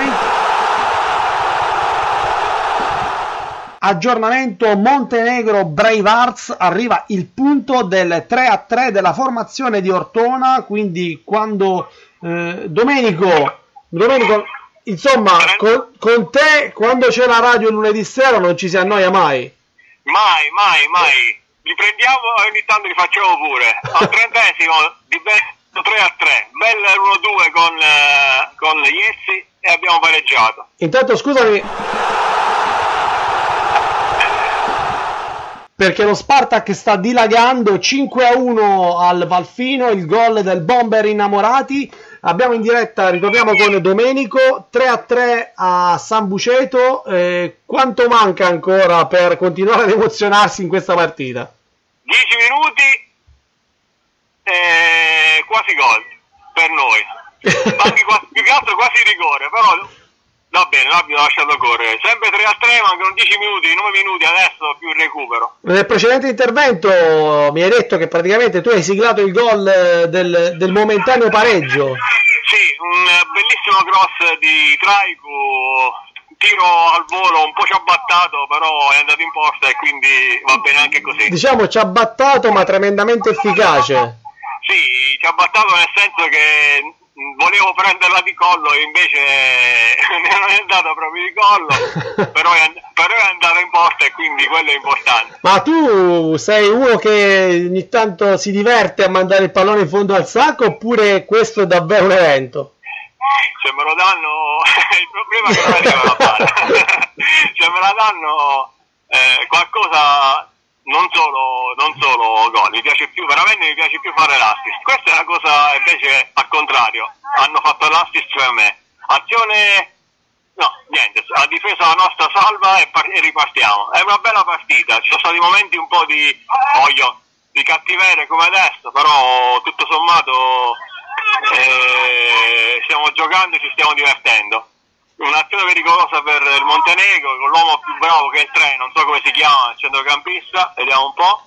aggiornamento Montenegro Brave Hearts, arriva il punto del 3-3 della formazione di Ortona, quindi quando Domenico, insomma, con te quando c'è la radio lunedì sera non ci si annoia mai. Mai. Li prendiamo e ogni tanto li facciamo pure. Al 30° di 3-3, bel 1-2 con Iessi e abbiamo pareggiato. Intanto scusami, perché lo Spartak sta dilagando, 5-1 al Valfino, il gol del Bomber Innamorati. Abbiamo in diretta, ritorniamo con Domenico, 3-3 a San Buceto. Quanto manca ancora per continuare ad emozionarsi in questa partita? 10 minuti e quasi gol per noi. Più che altro quasi rigore, però va bene, l'abbiamo lasciato correre. Sempre 3-3, mancano 10 minuti, 9 minuti adesso più il recupero. Nel precedente intervento mi hai detto che praticamente tu hai siglato il gol del momentaneo pareggio. Sì, un bellissimo cross di Traicu, tiro al volo un po' ciabattato, però è andato in porta e quindi va bene anche così. Diciamo ciabattato ma tremendamente efficace. Sì, ciabattato nel senso che volevo prenderla di collo e invece non è andato proprio di collo, però è andata in porta e quindi quello è importante. Ma tu sei uno che ogni tanto si diverte a mandare il pallone in fondo al sacco, oppure questo è davvero un evento? Se me lo danno il problema è che non arriva la palla. Se me la danno qualcosa, non solo gol, veramente mi piace più fare l'assist. Questa è una cosa invece al contrario, hanno fatto l'assist per me. Azione No, niente, ha difeso la nostra salva e ripartiamo. È una bella partita, ci sono stati momenti un po' di cattiveria come adesso, però tutto sommato stiamo giocando e ci stiamo divertendo. Un'azione pericolosa per il Montenegro, con l'uomo più bravo che è il 3, non so come si chiama, il centrocampista, vediamo un po'.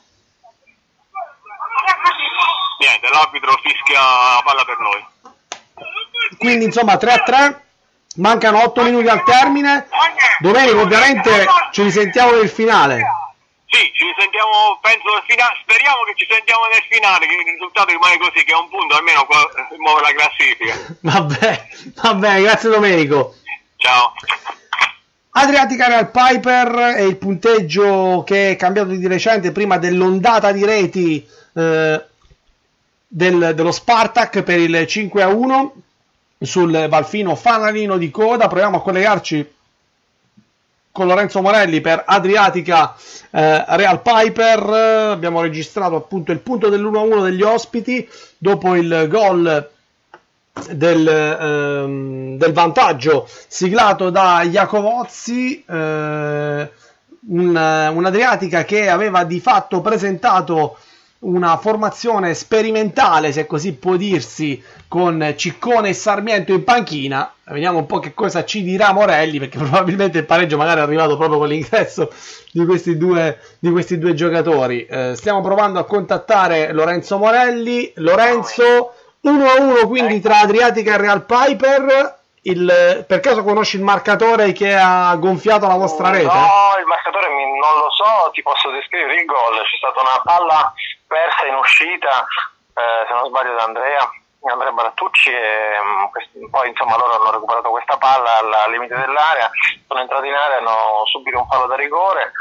Niente, l'arbitro fischia la palla per noi. Quindi insomma 3-3, mancano 8 minuti al termine. Domenico, ovviamente ci risentiamo nel finale. Sì, ci risentiamo, penso nel finale, speriamo che ci sentiamo nel finale, che il risultato rimane così, che è un punto almeno muove la classifica. Va bene, grazie Domenico. Ciao. Adriatica Real Piper è il punteggio che è cambiato di recente prima dell'ondata di reti dello Spartak per il 5-1 sul Valfino fanalino di coda. Proviamo a collegarci con Lorenzo Morelli per Adriatica Real Piper. Abbiamo registrato appunto il punto dell'1-1 degli ospiti dopo il gol del vantaggio siglato da Iacovozzi, un'Adriatica che aveva di fatto presentato una formazione sperimentale, se così può dirsi, con Ciccone e Sarmiento in panchina. Vediamo un po' che cosa ci dirà Morelli, perché probabilmente il pareggio magari è arrivato proprio con l'ingresso di questi due giocatori. Stiamo provando a contattare Lorenzo Morelli. Lorenzo, 1-1 quindi tra Adriatica e Real Piper. Per caso conosci il marcatore che ha gonfiato la vostra rete? No, il marcatore non lo so, ti posso descrivere il gol. C'è stata una palla persa in uscita, se non sbaglio, da Andrea Barattucci, e poi insomma loro hanno recuperato questa palla al limite dell'area, sono entrati in area, hanno subito un fallo da rigore.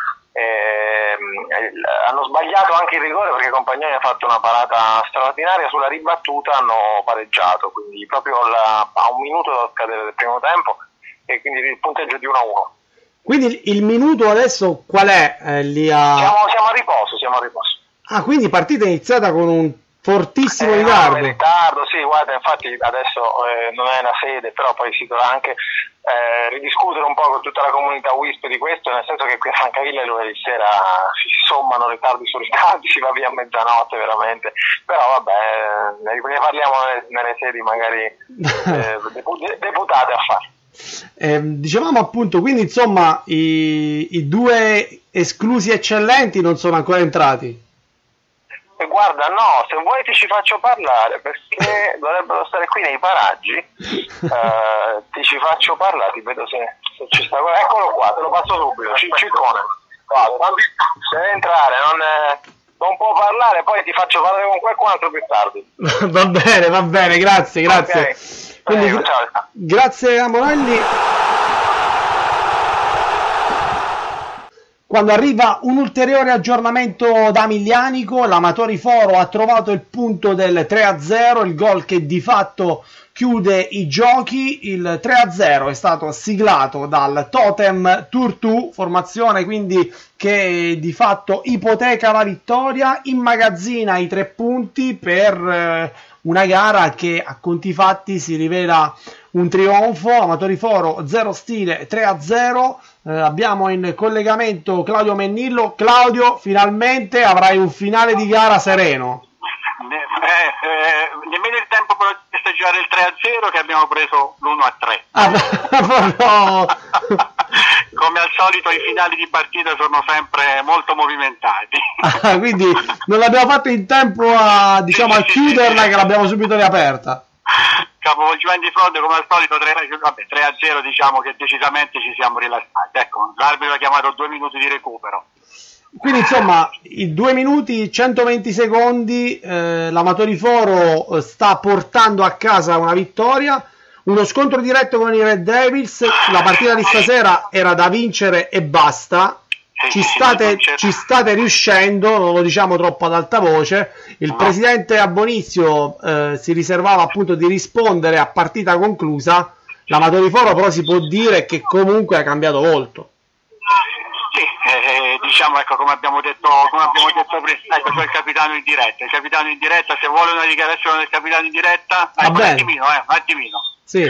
Hanno sbagliato anche il rigore perché Compagnoni ha fatto una parata straordinaria, sulla ribattuta hanno pareggiato, quindi proprio a un minuto dal scadere del primo tempo, e quindi il punteggio di 1-1. Quindi il minuto adesso qual è? Siamo a riposo. Ah, quindi partita iniziata con un fortissimo ritardo. Sì, guarda, infatti adesso non è una sede, però poi si dovrà anche ridiscutere un po' con tutta la comunità WISP di questo, nel senso che qui a Francavilla lunedì sera si sommano ritardi su ritardi, si va via a mezzanotte veramente, però vabbè, ne parliamo nelle sedi magari deputate a fare. Dicevamo appunto, quindi insomma i due esclusi eccellenti non sono ancora entrati. Guarda, no, se vuoi ci faccio parlare, perché dovrebbero stare qui nei paraggi. Ti ci faccio parlare, ti vedo se ci sta. Eccolo qua, te lo passo subito. Ciccone, se deve entrare, non può parlare, poi ti faccio parlare con qualcun altro più tardi. Va bene, grazie. Okay. Quindi, ciao. Grazie a Morelli. Quando arriva un ulteriore aggiornamento da Miglianico, l'Amatori Foro ha trovato il punto del 3-0, il gol che di fatto chiude i giochi. Il 3-0 è stato siglato dal Totem Turtù, formazione quindi che di fatto ipoteca la vittoria, immagazzina i 3 punti per una gara che a conti fatti si rivela un trionfo. Amatori Foro 0 stile 3-0. Abbiamo in collegamento Claudio Mennillo. Claudio, finalmente avrai un finale di gara sereno. Nemmeno il tempo per festeggiare il 3-0 che abbiamo preso No. l'1-3. Come al solito i finali di partita sono sempre molto movimentati. Quindi non l'abbiamo fatto in tempo a chiuderla, che l'abbiamo subito riaperta. Capovolgimenti di fronte come al solito 3-0, diciamo che decisamente ci siamo rilassati. Ecco, l'arbitro ha chiamato 2 minuti di recupero. Quindi insomma i 2 minuti 120 secondi, l'Amatori Foro sta portando a casa una vittoria, uno scontro diretto con i Red Devils. La partita di stasera era da vincere e basta. Ci state riuscendo, non lo diciamo troppo ad alta voce. Il presidente Abbonizio si riservava appunto di rispondere a partita conclusa. L'Amatori Foro però si può dire che comunque ha cambiato volto. Sì, diciamo, ecco, come abbiamo detto prima, ecco, c'è il capitano in diretta, se vuole una dichiarazione del capitano in diretta, ecco, un attimino. Sì.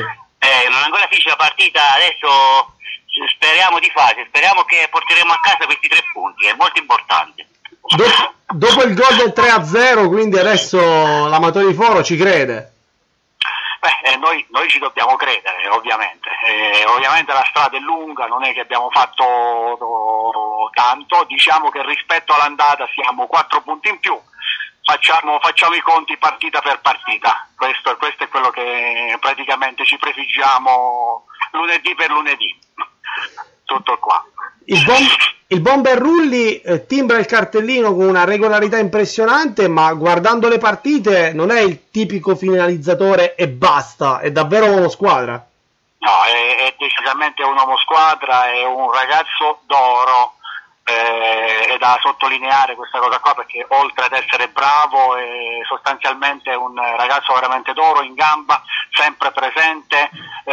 Non è ancora finisce la partita, adesso speriamo di fare, speriamo che porteremo a casa questi 3 punti, è molto importante. Dopo il gol del 3-0, quindi adesso l'Amatori Foro ci crede. Noi ci dobbiamo credere, ovviamente. Ovviamente la strada è lunga, non è che abbiamo fatto tanto, diciamo che rispetto all'andata siamo 4 punti in più, facciamo i conti partita per partita, questo è quello che praticamente ci prefiggiamo lunedì per lunedì, tutto qua. Il Bomber Rulli timbra il cartellino con una regolarità impressionante, ma guardando le partite non è il tipico finalizzatore e basta, è davvero uomo squadra. No, è decisamente un uomo squadra, è un ragazzo d'oro, è da sottolineare questa cosa qua, perché oltre ad essere bravo è sostanzialmente un ragazzo veramente d'oro, in gamba, sempre presente.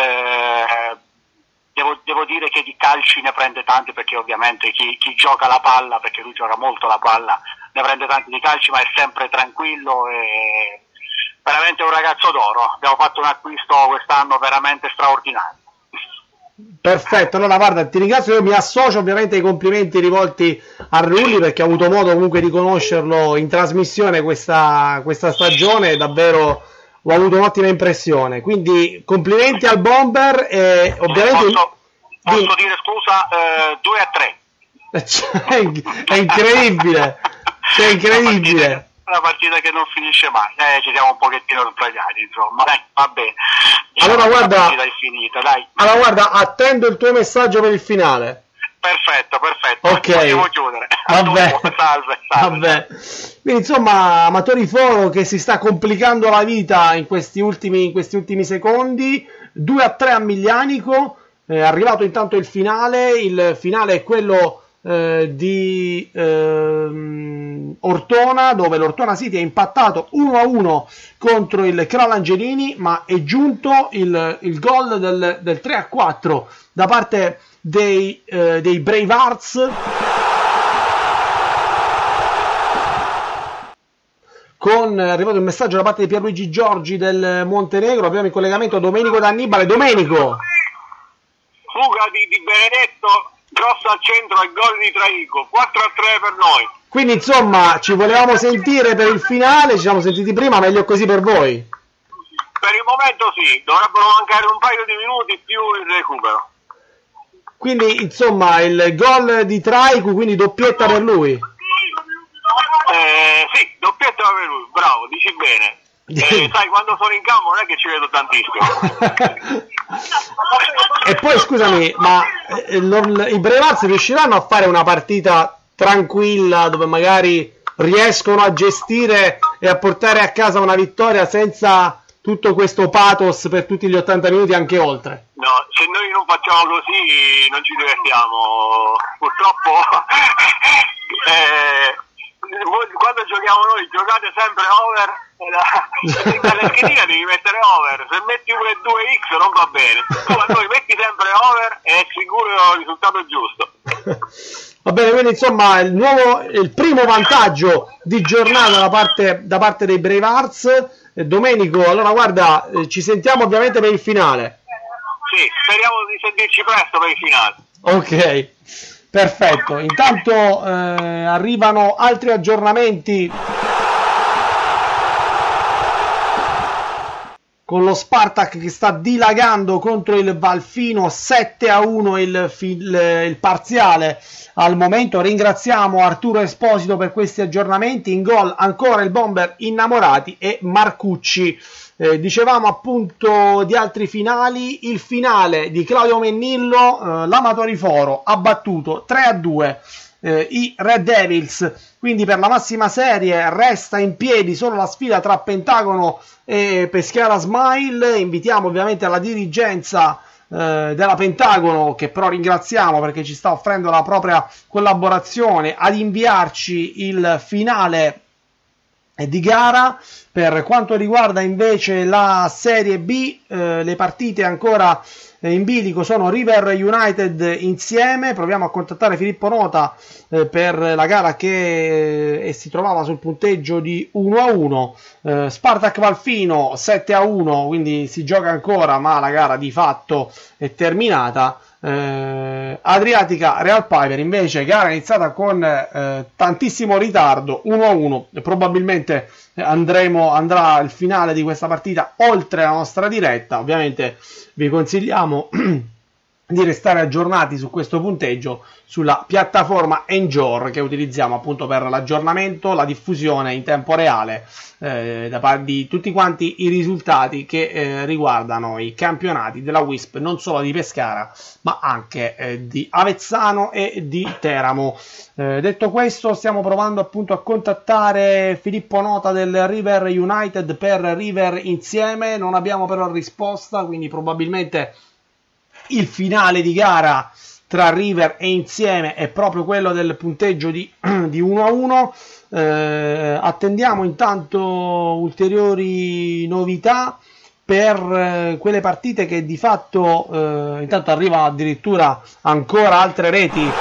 Devo dire che di calci ne prende tanti, perché ovviamente chi gioca la palla, perché lui gioca molto la palla, ne prende tanti di calci, ma è sempre tranquillo e veramente un ragazzo d'oro. Abbiamo fatto un acquisto quest'anno veramente straordinario. Perfetto, allora guarda, ti ringrazio, io mi associo ovviamente ai complimenti rivolti a Rulli, perché ho avuto modo comunque di conoscerlo in trasmissione questa stagione, davvero ho avuto un'ottima impressione, quindi complimenti al Bomber e ovviamente... Posso dire scusa, 2-3. È incredibile, è incredibile. Una partita che non finisce mai, ci siamo un pochettino sbagliati, insomma, dai, va bene. Allora guarda, la partita è finita, dai. Allora guarda, attendo il tuo messaggio per il finale. Perfetto, ok, possiamo chiudere. Vabbè. Salve. Vabbè. Quindi insomma, Amatori Foro che si sta complicando la vita in questi ultimi secondi, 2-3 a Miglianico, è arrivato intanto il finale è quello di Ortona, dove l'Ortona City ha impattato 1-1 contro il Creol Angelini, ma è giunto il gol del 3-4 da parte dei Brave Hearts, con è arrivato il messaggio da parte di Pierluigi Giorgi del Montenegro. Abbiamo in collegamento Domenico D'Annibale. Domenico, fuga di Benedetto, grossa al centro e gol di Traico, 4-3 per noi. Quindi insomma ci volevamo sentire per il finale, ci siamo sentiti prima, meglio così per voi? Per il momento sì, dovrebbero mancare un paio di minuti più il recupero. Quindi insomma il gol di Traico, quindi doppietta per lui? Sì, doppietta per lui, bravo, dici bene. Sai, quando sono in campo non è che ci vedo tantissimo. E poi scusami, ma i Brevars riusciranno a fare una partita tranquilla, dove magari riescono a gestire e a portare a casa una vittoria senza tutto questo pathos per tutti gli 80 minuti, anche oltre? No, se noi non facciamo così non ci divertiamo, purtroppo. Quando giochiamo noi giocate sempre over, nella schedina devi mettere over, se metti 1-2x non va bene, tu a noi metti sempre over e è sicuro il risultato giusto. Va bene, quindi insomma il primo vantaggio di giornata da parte dei Brave Hearts. Domenico, allora guarda, ci sentiamo ovviamente per il finale. Sì, speriamo di sentirci presto per il finale. Ok, perfetto. Intanto arrivano altri aggiornamenti con lo Spartak che sta dilagando contro il Valfino, 7-1 il parziale al momento. Ringraziamo Arturo Esposito per questi aggiornamenti. In gol ancora il Bomber Innamorati e Marcucci. Dicevamo appunto di altri finali, il finale di Claudio Mennillo, l'Amatori Foro ha battuto 3-2 i Red Devils, quindi per la massima serie resta in piedi solo la sfida tra Pentagono e Peschiera Smile. Invitiamo ovviamente alla dirigenza della Pentagono, che però ringraziamo perché ci sta offrendo la propria collaborazione, ad inviarci il finale di gara. Per quanto riguarda invece la Serie B, le partite ancora in bilico sono River United insieme. Proviamo a contattare Filippo Nota per la gara che si trovava sul punteggio di 1-1. Spartak Valfino 7-1, quindi si gioca ancora, ma la gara di fatto è terminata. Adriatica Real Piper invece, gara iniziata con tantissimo ritardo, 1-1. Probabilmente andrà il finale di questa partita oltre la nostra diretta. Ovviamente vi consigliamo di restare aggiornati su questo punteggio sulla piattaforma Enjor che utilizziamo appunto per l'aggiornamento, la diffusione in tempo reale da parte di tutti quanti i risultati che riguardano i campionati della Wisp, non solo di Pescara ma anche di Avezzano e di Teramo. Detto questo, stiamo provando appunto a contattare Filippo Nota del River United per River insieme, non abbiamo però risposta, quindi probabilmente il finale di gara tra River e insieme è proprio quello del punteggio di 1-1. Attendiamo intanto ulteriori novità per quelle partite che di fatto intanto arriva addirittura ancora altre reti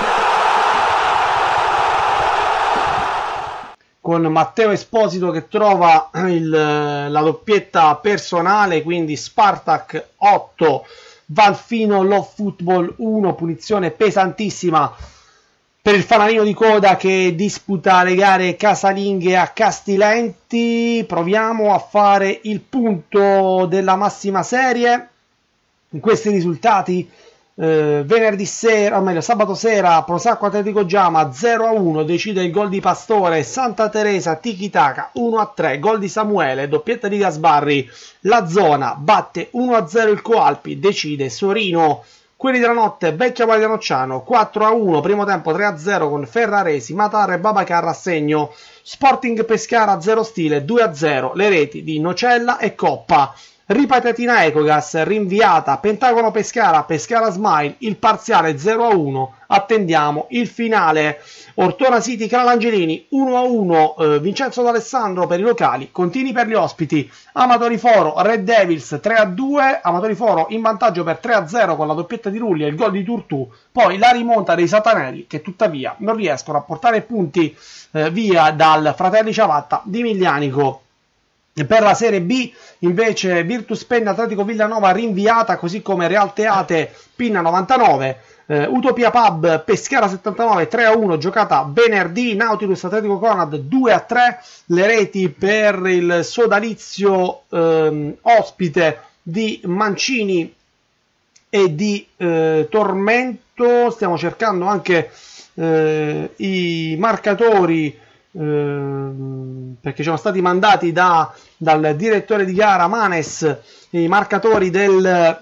con Matteo Esposito che trova la doppietta personale, quindi Spartak 8 Valfino Love Football 1, punizione pesantissima per il fanalino di coda che disputa le gare casalinghe a Castilenti. Proviamo a fare il punto della massima serie. In questi risultati venerdì sera, o meglio sabato sera, Prosacco Atletico Giama 0-1, decide il gol di Pastore. Santa Teresa Tiki Taka 1-3, gol di Samuele, doppietta di Gasbarri. La Zona batte 1-0 il Coalpi, decide Sorino. Quelli della notte, Vecchia Guadianocciano 4-1, primo tempo 3-0 con Ferraresi, Matara e Babacar a segno. Sporting Pescara 0 stile 2-0, le reti di Nocella e Coppa. Ripatatina Ecogas, rinviata, Pentagono Pescara, Pescara Smile, il parziale 0-1, attendiamo il finale. Ortona City Calangelini 1-1, Vincenzo D'Alessandro per i locali, Contini per gli ospiti. Amatori Foro Red Devils 3-2, Amatori Foro in vantaggio per 3-0 con la doppietta di Rulli e il gol di Turtù. Poi la rimonta dei Satanelli che tuttavia non riescono a portare punti via dal Fratelli Ciavatta di Miglianico. Per la Serie B invece Virtus Penna Atletico Villanova rinviata, così come Real Teate Pinna 99, Utopia Pub Pescara 79 3-1, giocata venerdì. Nautilus Atletico Conad 2-3, le reti per il sodalizio ospite di Mancini e di Tormento. Stiamo cercando anche i marcatori perché ci sono stati mandati dal direttore di gara Manes i marcatori del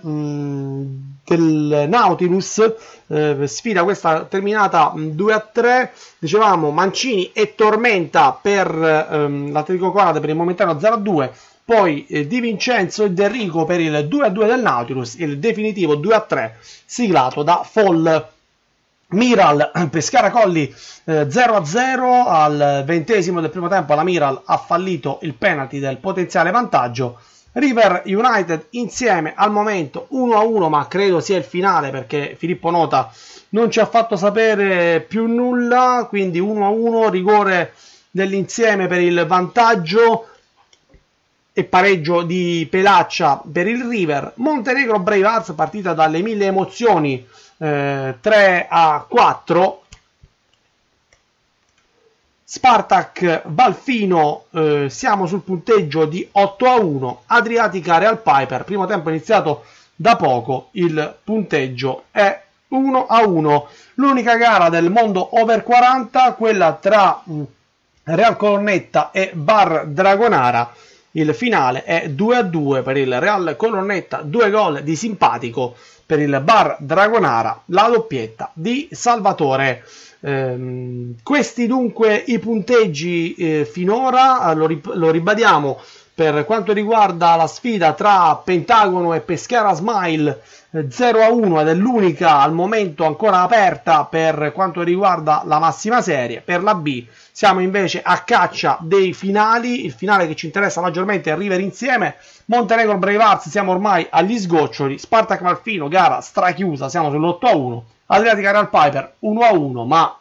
Nautilus. Sfida questa terminata 2-3, dicevamo Mancini e Tormenta per l'Atletico Conad per il momentaneo 0-2, poi Di Vincenzo e De Rico per il 2-2 del Nautilus, il definitivo 2-3 siglato da Fall. Miral Pescara Colli 0-0 al 20° del primo tempo. La Miral ha fallito il penalty del potenziale vantaggio. River United insieme al momento 1-1, ma credo sia il finale perché Filippo Nota non ci ha fatto sapere più nulla, quindi 1-1, rigore dell'insieme per il vantaggio e pareggio di Pelaccia per il River. Montenegro Brave Hearts, partita dalle mille emozioni, 3-4. Spartak Valfino, siamo sul punteggio di 8-1. Adriatica Real Piper, primo tempo iniziato da poco, il punteggio è 1-1. L'unica gara del mondo over 40, quella tra Real Colonnetta e Bar Dragonara. Il finale è 2-2 per il Real Colonnetta, 2 gol di Simpatico. Per il Bar Dragonara la doppietta di Salvatore. Questi dunque i punteggi finora, lo ribadiamo per quanto riguarda la sfida tra Pentagono e Pescara Smile, 0-1, ed è l'unica al momento ancora aperta per quanto riguarda la massima serie. Per la B siamo invece a caccia dei finali. Il finale che ci interessa maggiormente è River insieme, Montenegro Bravehearts, siamo ormai agli sgoccioli, Spartak Malfino, gara strachiusa, siamo sull'8-1, Adriatica Real Piper 1-1, ma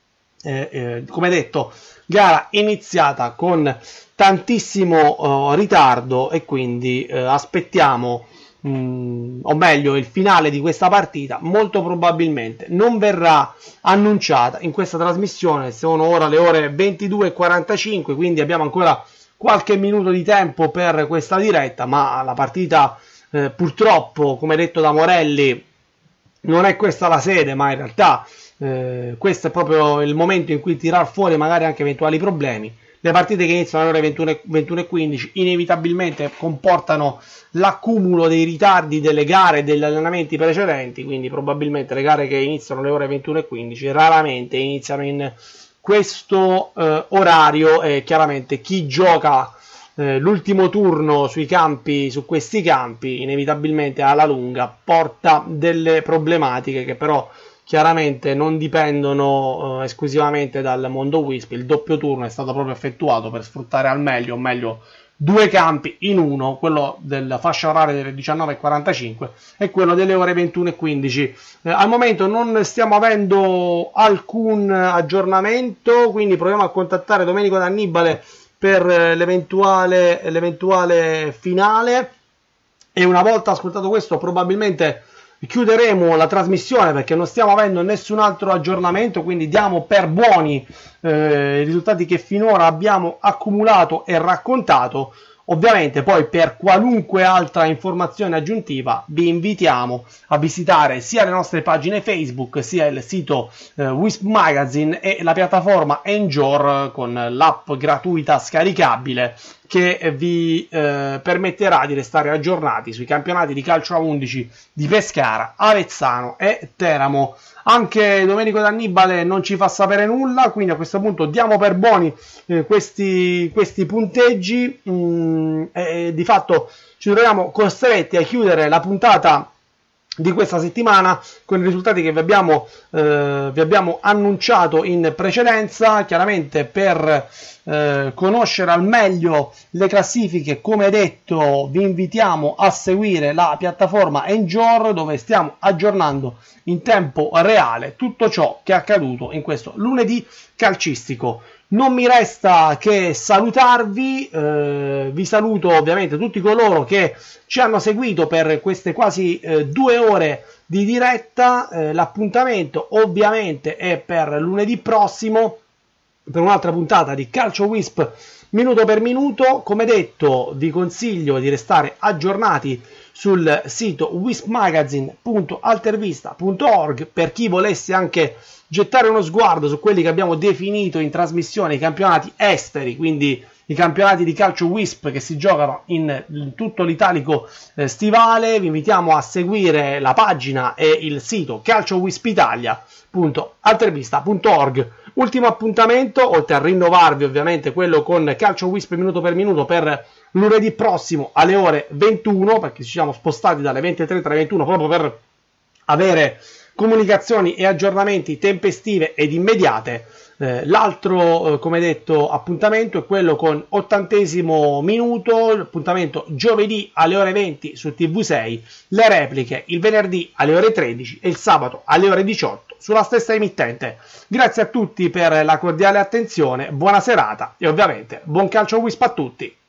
come detto, gara iniziata con tantissimo ritardo, e quindi aspettiamo, o meglio, il finale di questa partita molto probabilmente non verrà annunciata in questa trasmissione. Sono ora le ore 22:45, quindi abbiamo ancora qualche minuto di tempo per questa diretta, ma la partita purtroppo, come detto da Morelli, non è questa la sede, ma in realtà questo è proprio il momento in cui tirar fuori magari anche eventuali problemi. Le partite che iniziano alle ore 21:15 inevitabilmente comportano l'accumulo dei ritardi delle gare e degli allenamenti precedenti, quindi probabilmente le gare che iniziano alle ore 21:15 raramente iniziano in questo orario, e chiaramente chi gioca l'ultimo turno sui campi, su questi campi, inevitabilmente alla lunga porta delle problematiche che però chiaramente non dipendono esclusivamente dal mondo Wisp. Il doppio turno è stato proprio effettuato per sfruttare al meglio, o meglio, due campi in uno, quello della fascia oraria delle 19:45 e quello delle ore 21:15. Al momento non stiamo avendo alcun aggiornamento, quindi proviamo a contattare Domenico D'Annibale per l'eventuale finale, e una volta ascoltato questo probabilmente chiuderemo la trasmissione, perché non stiamo avendo nessun altro aggiornamento, quindi diamo per buoni i risultati che finora abbiamo accumulato e raccontato. Ovviamente poi per qualunque altra informazione aggiuntiva vi invitiamo a visitare sia le nostre pagine Facebook, sia il sito Wisp Magazine e la piattaforma Anchor con l'app gratuita scaricabile che vi permetterà di restare aggiornati sui campionati di calcio a 11 di Pescara, Avezzano e Teramo. Anche Domenico D'Annibale non ci fa sapere nulla, quindi a questo punto diamo per buoni questi punteggi, e di fatto ci troviamo costretti a chiudere la puntata di questa settimana con i risultati che vi abbiamo annunciato in precedenza. Chiaramente per conoscere al meglio le classifiche, come detto, vi invitiamo a seguire la piattaforma Anchor, dove stiamo aggiornando in tempo reale tutto ciò che è accaduto in questo lunedì calcistico. Non mi resta che salutarvi, vi saluto ovviamente tutti coloro che ci hanno seguito per queste quasi 2 ore di diretta. L'appuntamento ovviamente è per lunedì prossimo per un'altra puntata di Calcio Wisp minuto per minuto. Come detto, vi consiglio di restare aggiornati sul sito wispmagazine.altervista.org per chi volesse anche gettare uno sguardo su quelli che abbiamo definito in trasmissione i campionati esteri, quindi i campionati di calcio Wisp che si giocano in tutto l'italico stivale. Vi invitiamo a seguire la pagina e il sito calciowispitalia.altervista.org. Ultimo appuntamento, oltre a rinnovarvi ovviamente quello con Calcio Wisp minuto per minuto per lunedì prossimo alle ore 21, perché ci siamo spostati dalle 23 alle 21 proprio per avere comunicazioni e aggiornamenti tempestive ed immediate. L'altro, come detto, appuntamento è quello con 80° minuto, l'appuntamento giovedì alle ore 20 su TV6, le repliche il venerdì alle ore 13 e il sabato alle ore 18 sulla stessa emittente. Grazie a tutti per la cordiale attenzione, buona serata e ovviamente buon calcio Wisp a tutti.